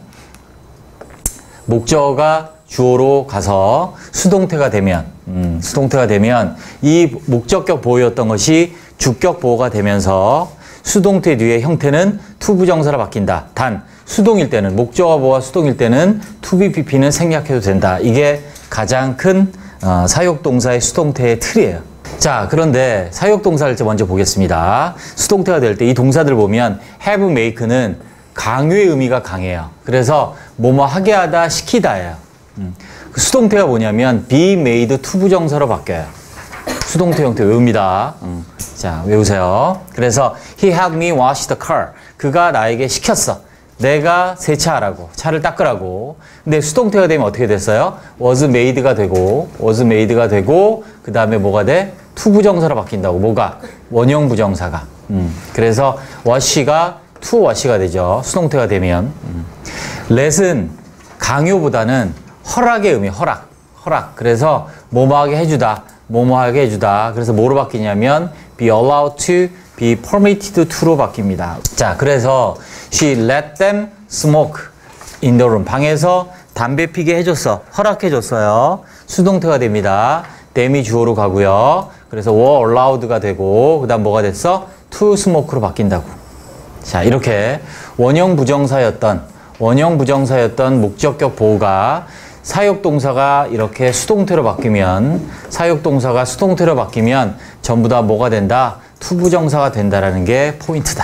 목적어가 주어로 가서 수동태가 되면, 음, 수동태가 되면 이 목적격 보호였던 것이 주격 보호가 되면서 수동태 뒤의 형태는 투부정사로 바뀐다. 단 수동일 때는, 목적어 보호가 수동일 때는 투비피피는 생략해도 된다. 이게 가장 큰 어, 사역동사의 수동태의 틀이에요. 자, 그런데 사역동사를 먼저 보겠습니다. 수동태가 될 때 이 동사들 보면 have, make는 강요의 의미가 강해요. 그래서 뭐뭐 하게 하다, 시키다예요. 음. 그 수동태가 뭐냐면 be made 투부정사로 바뀌어요. 수동태 형태 외웁니다. 음. 자, 외우세요. 그래서 he had me wash the car. 그가 나에게 시켰어. 내가 세차하라고, 차를 닦으라고. 근데 수동태가 되면 어떻게 됐어요? was made가 되고, was made가 되고, 그 다음에 뭐가 돼? 투부정사로 바뀐다고. 뭐가? 원형 부정사가. 음. 그래서 wash가 to wash가 되죠. 수동태가 되면. 음. let은 강요보다는 허락의 의미, 허락. 허락. 그래서 뭐뭐하게 해주다, 뭐뭐하게 해주다. 그래서 뭐로 바뀌냐면 be allowed to, be permitted to로 바뀝니다. 자, 그래서 she let them smoke in the room. 방에서 담배 피게 해줬어. 허락해줬어요. 수동태가 됩니다. them이 주어로 가고요. 그래서 were allowed가 되고, 그 다음 뭐가 됐어? to smoke로 바뀐다고. 자, 이렇게 원형 부정사였던, 원형 부정사였던 목적격 보호가 사역동사가 이렇게 수동태로 바뀌면, 사역동사가 수동태로 바뀌면 전부 다 뭐가 된다? 투부정사가 된다라는 게 포인트다.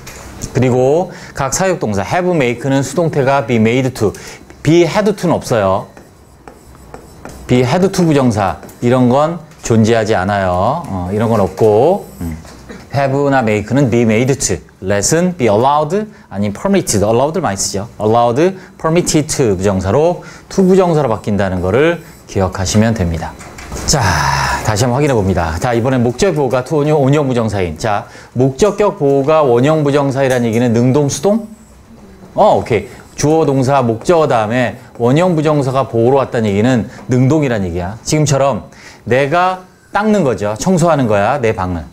그리고 각 사역동사 have, make는 수동태가 be made to, be had to는 없어요. be had to 부정사 이런 건 존재하지 않아요. 어, 이런 건 없고 음. have나 make는 be made to, let은 be allowed 아니면 permitted, allowed를 많이 쓰죠. allowed, permitted to 부정사로 to 부정사로 바뀐다는 거를 기억하시면 됩니다. 자, 다시 한번 확인해 봅니다. 자, 이번엔 목적 보호가 to 원형 부정사인. 자, 목적격 보호가 원형 부정사이라는 얘기는 능동, 수동? 어, 오케이. 주어, 동사, 목적어 다음에 원형 부정사가 보호로 왔다는 얘기는 능동이라는 얘기야. 지금처럼 내가 닦는 거죠. 청소하는 거야, 내 방을.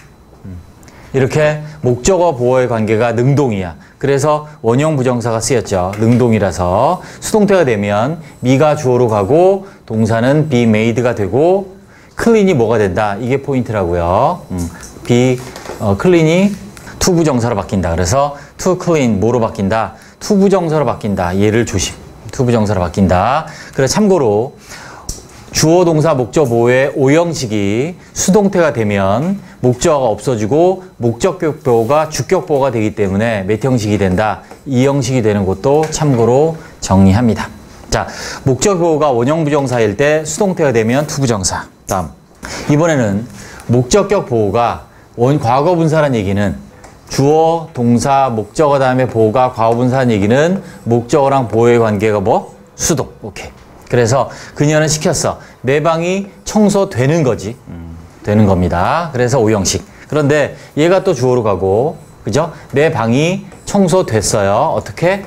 이렇게 목적어 보호의 관계가 능동이야. 그래서 원형 부정사가 쓰였죠. 능동이라서 수동태가 되면 me가 주어로 가고 동사는 be made가 되고 clean이 뭐가 된다. 이게 포인트라고요. 음, be 어, clean이 to 부정사로 바뀐다. 그래서 to clean 뭐로 바뀐다. to 부정사로 바뀐다. 얘를 조심. to 부정사로 바뀐다. 그래서 참고로 주어, 동사, 목적 보호의 오형식이 수동태가 되면 목적어가 없어지고 목적격 보호가 주격 보호가 되기 때문에 몇 형식이 된다? 이 형식이 되는 것도 참고로 정리합니다. 자, 목적 보호가 원형 부정사일 때 수동태가 되면 투부정사. 다음, 이번에는 목적격 보호가 원 과거 분사라는 얘기는 주어, 동사, 목적어 다음에 보호가 과거 분사라는 얘기는 목적어랑 보호의 관계가 뭐? 수동. 오케이. 그래서 그녀는 시켰어. 내 방이 청소되는 거지. 음, 되는 겁니다. 그래서 오형식. 그런데 얘가 또 주어로 가고, 그죠? 내 방이 청소됐어요. 어떻게?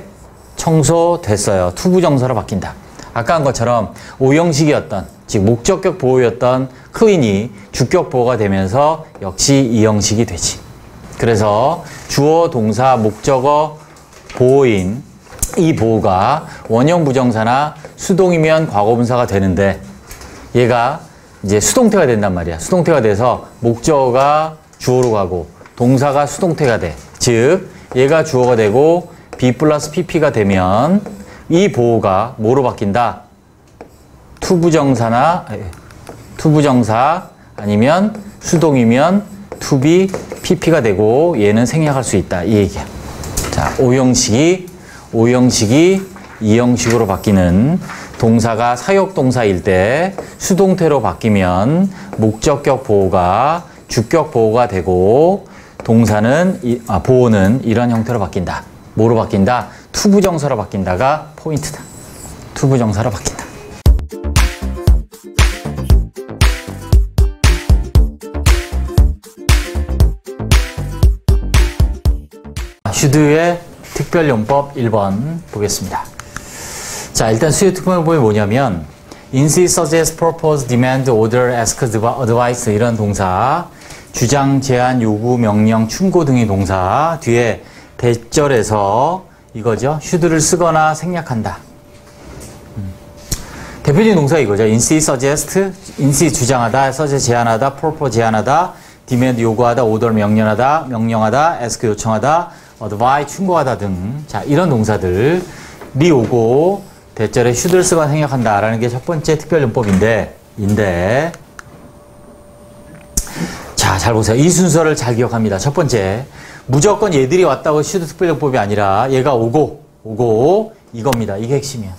청소됐어요. 투부정사로 바뀐다. 아까 한 것처럼 오형식이었던, 즉 목적격 보호였던 clean이 주격 보호가 되면서 역시 이형식이 되지. 그래서 주어, 동사, 목적어, 보호인 이 보호가 원형 부정사나 수동이면 과거분사가 되는데 얘가 이제 수동태가 된단 말이야. 수동태가 돼서 목적어가 주어로 가고 동사가 수동태가 돼. 즉 얘가 주어가 되고 be 플러스 pp가 되면 이 보호가 뭐로 바뀐다? 투부정사나 투부정사 아니면 수동이면 to be pp가 되고 얘는 생략할 수 있다. 이 얘기야. 자, 오형식이 오형식이 이형식으로 바뀌는 동사가 사역동사일 때 수동태로 바뀌면 목적격 보호가 주격 보호가 되고 동사는, 이, 아, 보호는 이런 형태로 바뀐다. 뭐로 바뀐다? 투부정사로 바뀐다가 포인트다. 투부정사로 바뀐다. 슈드의 특별용법 일 번 보겠습니다. 자, 일단 수요 특별용법이 뭐냐면 insist, suggest, propose, demand, order, ask, advice 이런 동사, 주장, 제안, 요구, 명령, 충고 등의 동사 뒤에 대절에서 이거죠. should를 쓰거나 생략한다. 음. 대표적인 동사 이거죠. insist, suggest, insist 주장하다, suggest 제안하다, propose 제안하다, demand 요구하다, order 명령하다, 명령하다, ask 요청하다, advise 충고하다 등. 자, 이런 동사들이 오고 대절에 should를 쓰거나 생략한다라는 게 첫 번째 특별용법인데, 인데, 자, 잘 보세요. 이 순서를 잘 기억합니다. 첫 번째, 무조건 얘들이 왔다고 should 특별용법이 아니라 얘가 오고, 오고, 이겁니다. 이게 핵심이야.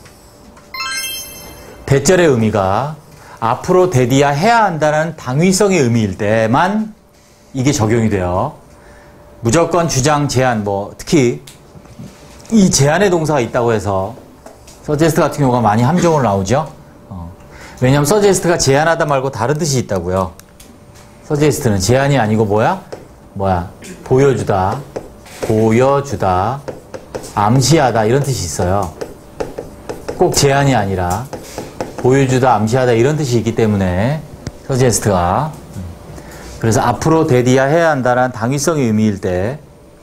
대절의 의미가 앞으로 대디야 해야 한다는 당위성의 의미일 때만 이게 적용이 돼요. 무조건 주장, 제안, 뭐, 특히 이 제안의 동사가 있다고 해서 서제스트 같은 경우가 많이 함정으로 나오죠. 어. 왜냐하면 서제스트가 제안하다 말고 다른 뜻이 있다고요. 서제스트는 제안이 아니고 뭐야? 뭐야? 보여주다, 보여주다, 암시하다 이런 뜻이 있어요. 꼭 제안이 아니라 보여주다, 암시하다 이런 뜻이 있기 때문에 서제스트가 그래서 앞으로 대디야 해야 한다는 당위성의 의미일 때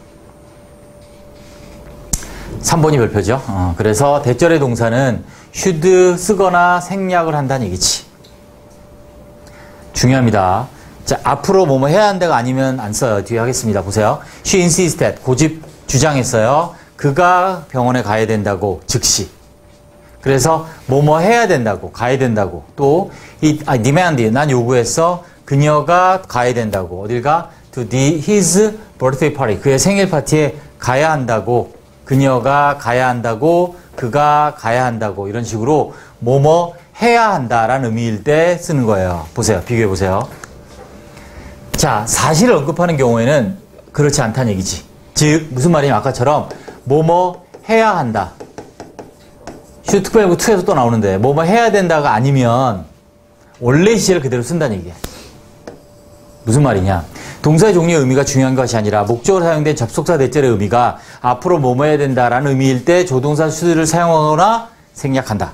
삼 번이 별표죠. 어, 그래서 대절의 동사는 should 쓰거나 생략을 한다는 얘기지. 중요합니다. 자, 앞으로 뭐뭐 해야 한다가 아니면 안 써요. 뒤에 하겠습니다. 보세요. She insisted. 고집 주장했어요. 그가 병원에 가야 된다고. 즉시. 그래서 뭐뭐 해야 된다고. 가야 된다고. 또 he, 아, demand. 난 요구했어. 그녀가 가야 된다고. 어딜 가? To the, his birthday party. 그의 생일 파티에 가야 한다고. 그녀가 가야 한다고. 그가 가야 한다고. 이런 식으로 뭐뭐 해야 한다라는 의미일 때 쓰는 거예요. 보세요. 비교해 보세요. 자, 사실을 언급하는 경우에는 그렇지 않다는 얘기지. 즉, 무슨 말이냐면 아까처럼 뭐뭐 해야 한다. should 특별히 투에서 또 나오는데 뭐뭐 해야 된다가 아니면 원래 시제를 그대로 쓴다는 얘기야. 무슨 말이냐? 동사의 종류의 의미가 중요한 것이 아니라 목적으로 사용된 접속사 대절의 의미가 앞으로 뭐뭐 해야 된다라는 의미일 때 조동사 should를 사용하거나 생략한다.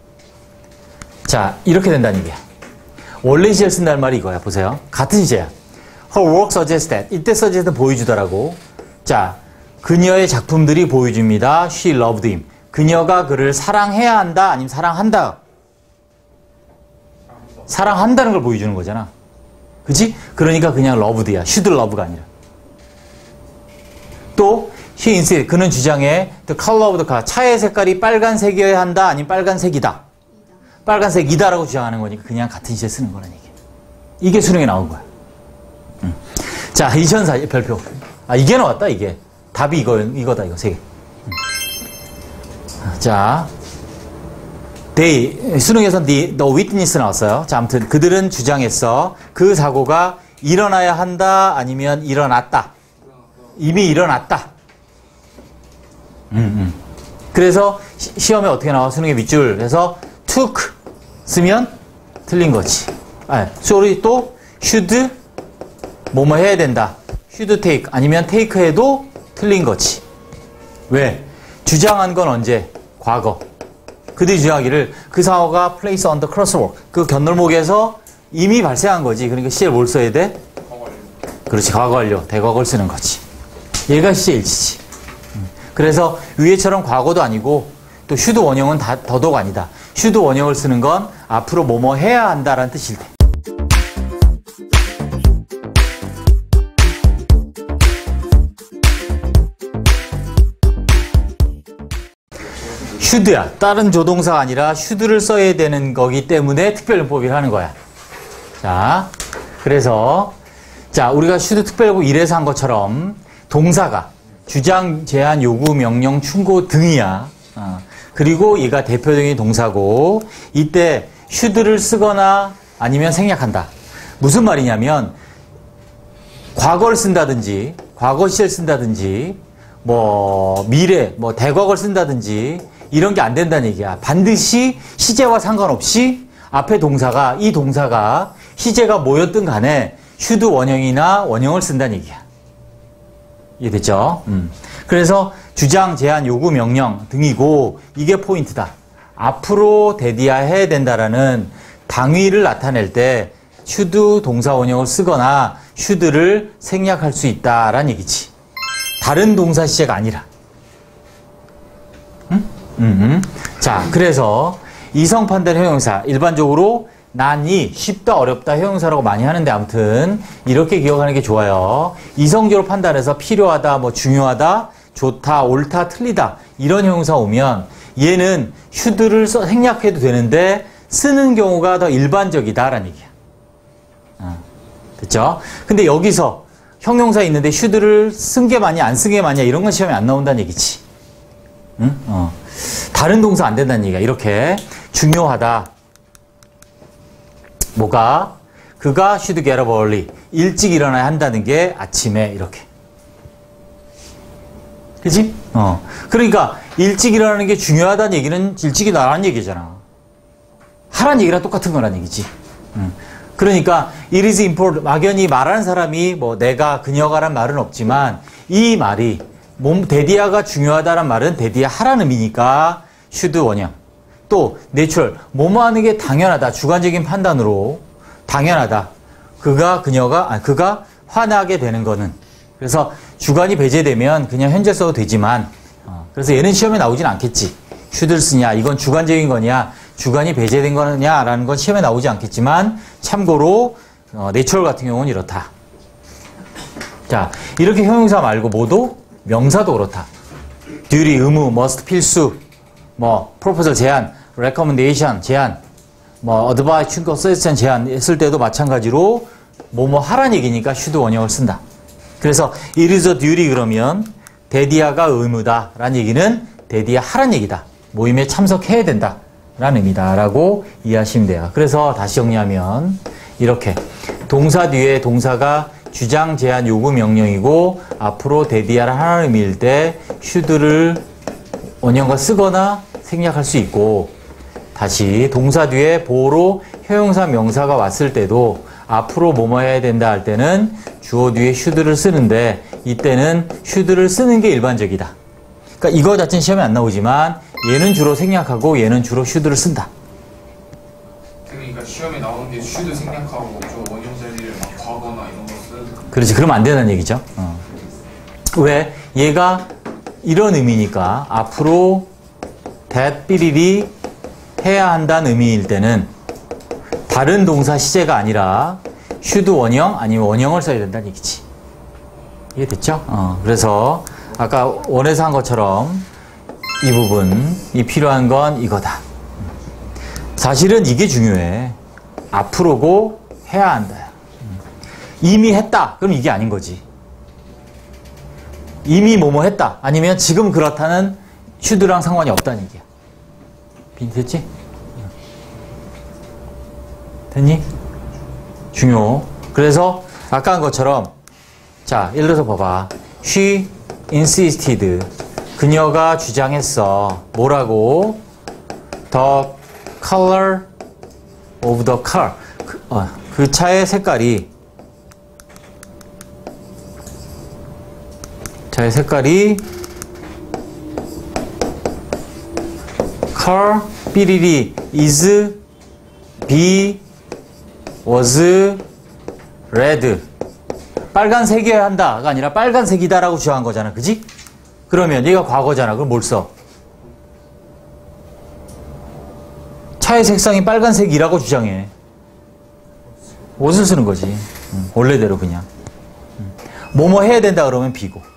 자, 이렇게 된다는 얘기야. 원래 시제를 쓴다는 말이 이거야. 보세요. 같은 시제야. Her work suggested. 이때 suggest는 보여주다라고. 자, 그녀의 작품들이 보여줍니다. She loved him. 그녀가 그를 사랑해야 한다, 아니면 사랑한다. 사랑한다는 걸 보여주는 거잖아. 그치? 그러니까 그냥 loved야. should love가 아니라. 또, he insisted. 그는 주장해 the color of the car. 차의 색깔이 빨간색이어야 한다, 아니면 빨간색이다. 빨간색이다라고 주장하는 거니까 그냥 같은 시제 쓰는 거라는 얘기야. 이게 수능에 나온 거야. 음. 자, 이천사 별표. 아, 이게 나왔다, 이게. 답이 이거, 이거다, 이거, 세 개. 음. 자, they, 수능에선 the, the witness 나왔어요. 자, 아무튼 그들은 주장했어. 그 사고가 일어나야 한다, 아니면 일어났다. 이미 일어났다. 음, 음. 그래서 시, 시험에 어떻게 나와? 수능의 밑줄. 그래서 took 쓰면 틀린 거지. 아, sorry, 또 should 뭐뭐 해야 된다. should take 아니면 take 해도 틀린 거지. 왜? 주장한 건 언제? 과거. 그들이 주장하기를 그 사고가 place on the crosswalk. 그 견돌목에서 이미 발생한 거지. 그러니까 시제를 뭘 써야 돼? 그렇지. 과거 완료. 대과거를 쓰는 거지. 얘가 시제 일치지. 그래서 위에처럼 과거도 아니고 또 should 원형은 다, 더더욱 아니다. should 원형을 쓰는 건 앞으로 뭐뭐 해야 한다라는 뜻일 때. should야. 다른 조동사가 아니라 should를 써야 되는 거기 때문에 특별용법이라 하는 거야. 자, 그래서 자, 우리가 should 특별용법 일에서 한 것처럼 동사가 주장, 제안, 요구, 명령, 충고 등이야. 어. 그리고 얘가 대표적인 동사고 이때 should를 쓰거나 아니면 생략한다. 무슨 말이냐면 과거를 쓴다든지, 과거 시를 쓴다든지, 뭐, 미래, 뭐, 대과거를 쓴다든지, 이런 게 안 된다는 얘기야. 반드시 시제와 상관없이 앞에 동사가, 이 동사가 시제가 뭐였든 간에 should 원형이나 원형을 쓴다는 얘기야. 이해됐죠? 음. 그래서 주장, 제안, 요구, 명령 등이고 이게 포인트다. 앞으로 대디야 해야 된다라는 당위를 나타낼 때 should 동사 원형을 쓰거나 should를 생략할 수 있다라는 얘기지. 다른 동사 시제가 아니라. 음? 음. 자, 그래서 이성 판단 형용사 일반적으로 난이 쉽다 어렵다 형용사라고 많이 하는데 아무튼 이렇게 기억하는 게 좋아요. 이성적으로 판단해서 필요하다, 뭐 중요하다, 좋다, 옳다, 틀리다 이런 형용사 오면 얘는 should를 써, 생략해도 되는데 쓰는 경우가 더 일반적이다라는 얘기야. 어, 됐죠? 근데 여기서 형용사 있는데 should를 쓴 게 많냐 안 쓴 게 많냐 이런 건 시험에 안 나온다는 얘기지. 응? 어. 다른 동사 안 된다는 얘기야. 이렇게 중요하다. 뭐가? 그가 should get up early. 일찍 일어나야 한다는 게 아침에 이렇게. 그치? 어. 그러니까 일찍 일어나는 게 중요하다는 얘기는 일찍 일어나라는 얘기잖아. 하라는 얘기랑 똑같은 거란 얘기지. 응. 그러니까 it is important. 막연히 말하는 사람이 뭐 내가 그녀가란 말은 없지만 이 말이 몸 대디아가 중요하다란 말은 대디아 하라는 의미니까 should 원형. 또 내추럴 뭐뭐 하는 게 당연하다. 주관적인 판단으로 당연하다. 그가 그녀가 아니 그가 화나게 되는 거는 그래서 주관이 배제되면 그냥 현재 써도 되지만 어, 그래서 얘는 시험에 나오진 않겠지. should를 쓰냐 이건 주관적인 거냐 주관이 배제된 거냐라는 건 시험에 나오지 않겠지만 참고로 어, 내추럴 같은 경우는 이렇다. 자 이렇게 형용사 말고 모두 명사도 그렇다. duty 의무, must 필수, 뭐 proposal 제안, recommendation 제안, 뭐 advice 충고 suggestion 제안 했을 때도 마찬가지로 뭐뭐 하란 얘기니까 should 원형을 쓴다. 그래서 it is a duty 그러면 대디아가 의무다 라는 얘기는 대디아 하란 얘기다. 모임에 참석해야 된다 라는 의미다 라고 이해하시면 돼요. 그래서 다시 정리하면 이렇게 동사 뒤에 동사가 주장, 제안, 요구, 명령이고 앞으로 대디아를 하라는 의미일 때 should를 원형과 쓰거나 생략할 수 있고 다시 동사 뒤에 보호로 형용사, 명사가 왔을 때도 앞으로 뭐뭐 해야 된다 할 때는 주어 뒤에 should를 쓰는데 이때는 should를 쓰는 게 일반적이다. 그러니까 이거 자체는 시험에 안 나오지만 얘는 주로 생략하고 얘는 주로 should를 쓴다. 그러니까 시험에 나오는 게 should 생략하고 저 원형 자리를 막 과거나 이런 거 쓰는. 그렇지. 그러면 안 된다는 얘기죠. 어. 왜? 얘가 이런 의미니까 앞으로 that 삐리리 해야 한다는 의미일 때는 다른 동사 시제가 아니라 should 원형 아니면 원형을 써야 된다는 얘기지. 이해됐죠? 어. 그래서 아까 원에서 한 것처럼 이 부분, 이 필요한 건 이거다. 사실은 이게 중요해. 앞으로고 해야 한다. 이미 했다. 그럼 이게 아닌 거지. 이미 뭐뭐 했다. 아니면 지금 그렇다는 should랑 상관이 없다는 얘기야. 됐지? 됐니? 중요. 그래서 아까 한 것처럼 자, 예를 들어서 봐봐. She insisted. 그녀가 주장했어. 뭐라고? The color of the car. 그, 어, 그 차의 색깔이 차의 색깔이 car 삐리리 is be was red. 빨간색이어야 한다가 아니라 빨간색이다라고 주장한 거잖아. 그지? 그러면 얘가 과거잖아. 그럼 뭘 써? 차의 색상이 빨간색이라고 주장해. was을 쓰는 거지. 응, 원래대로 그냥. 응. 뭐뭐 해야 된다 그러면 be고.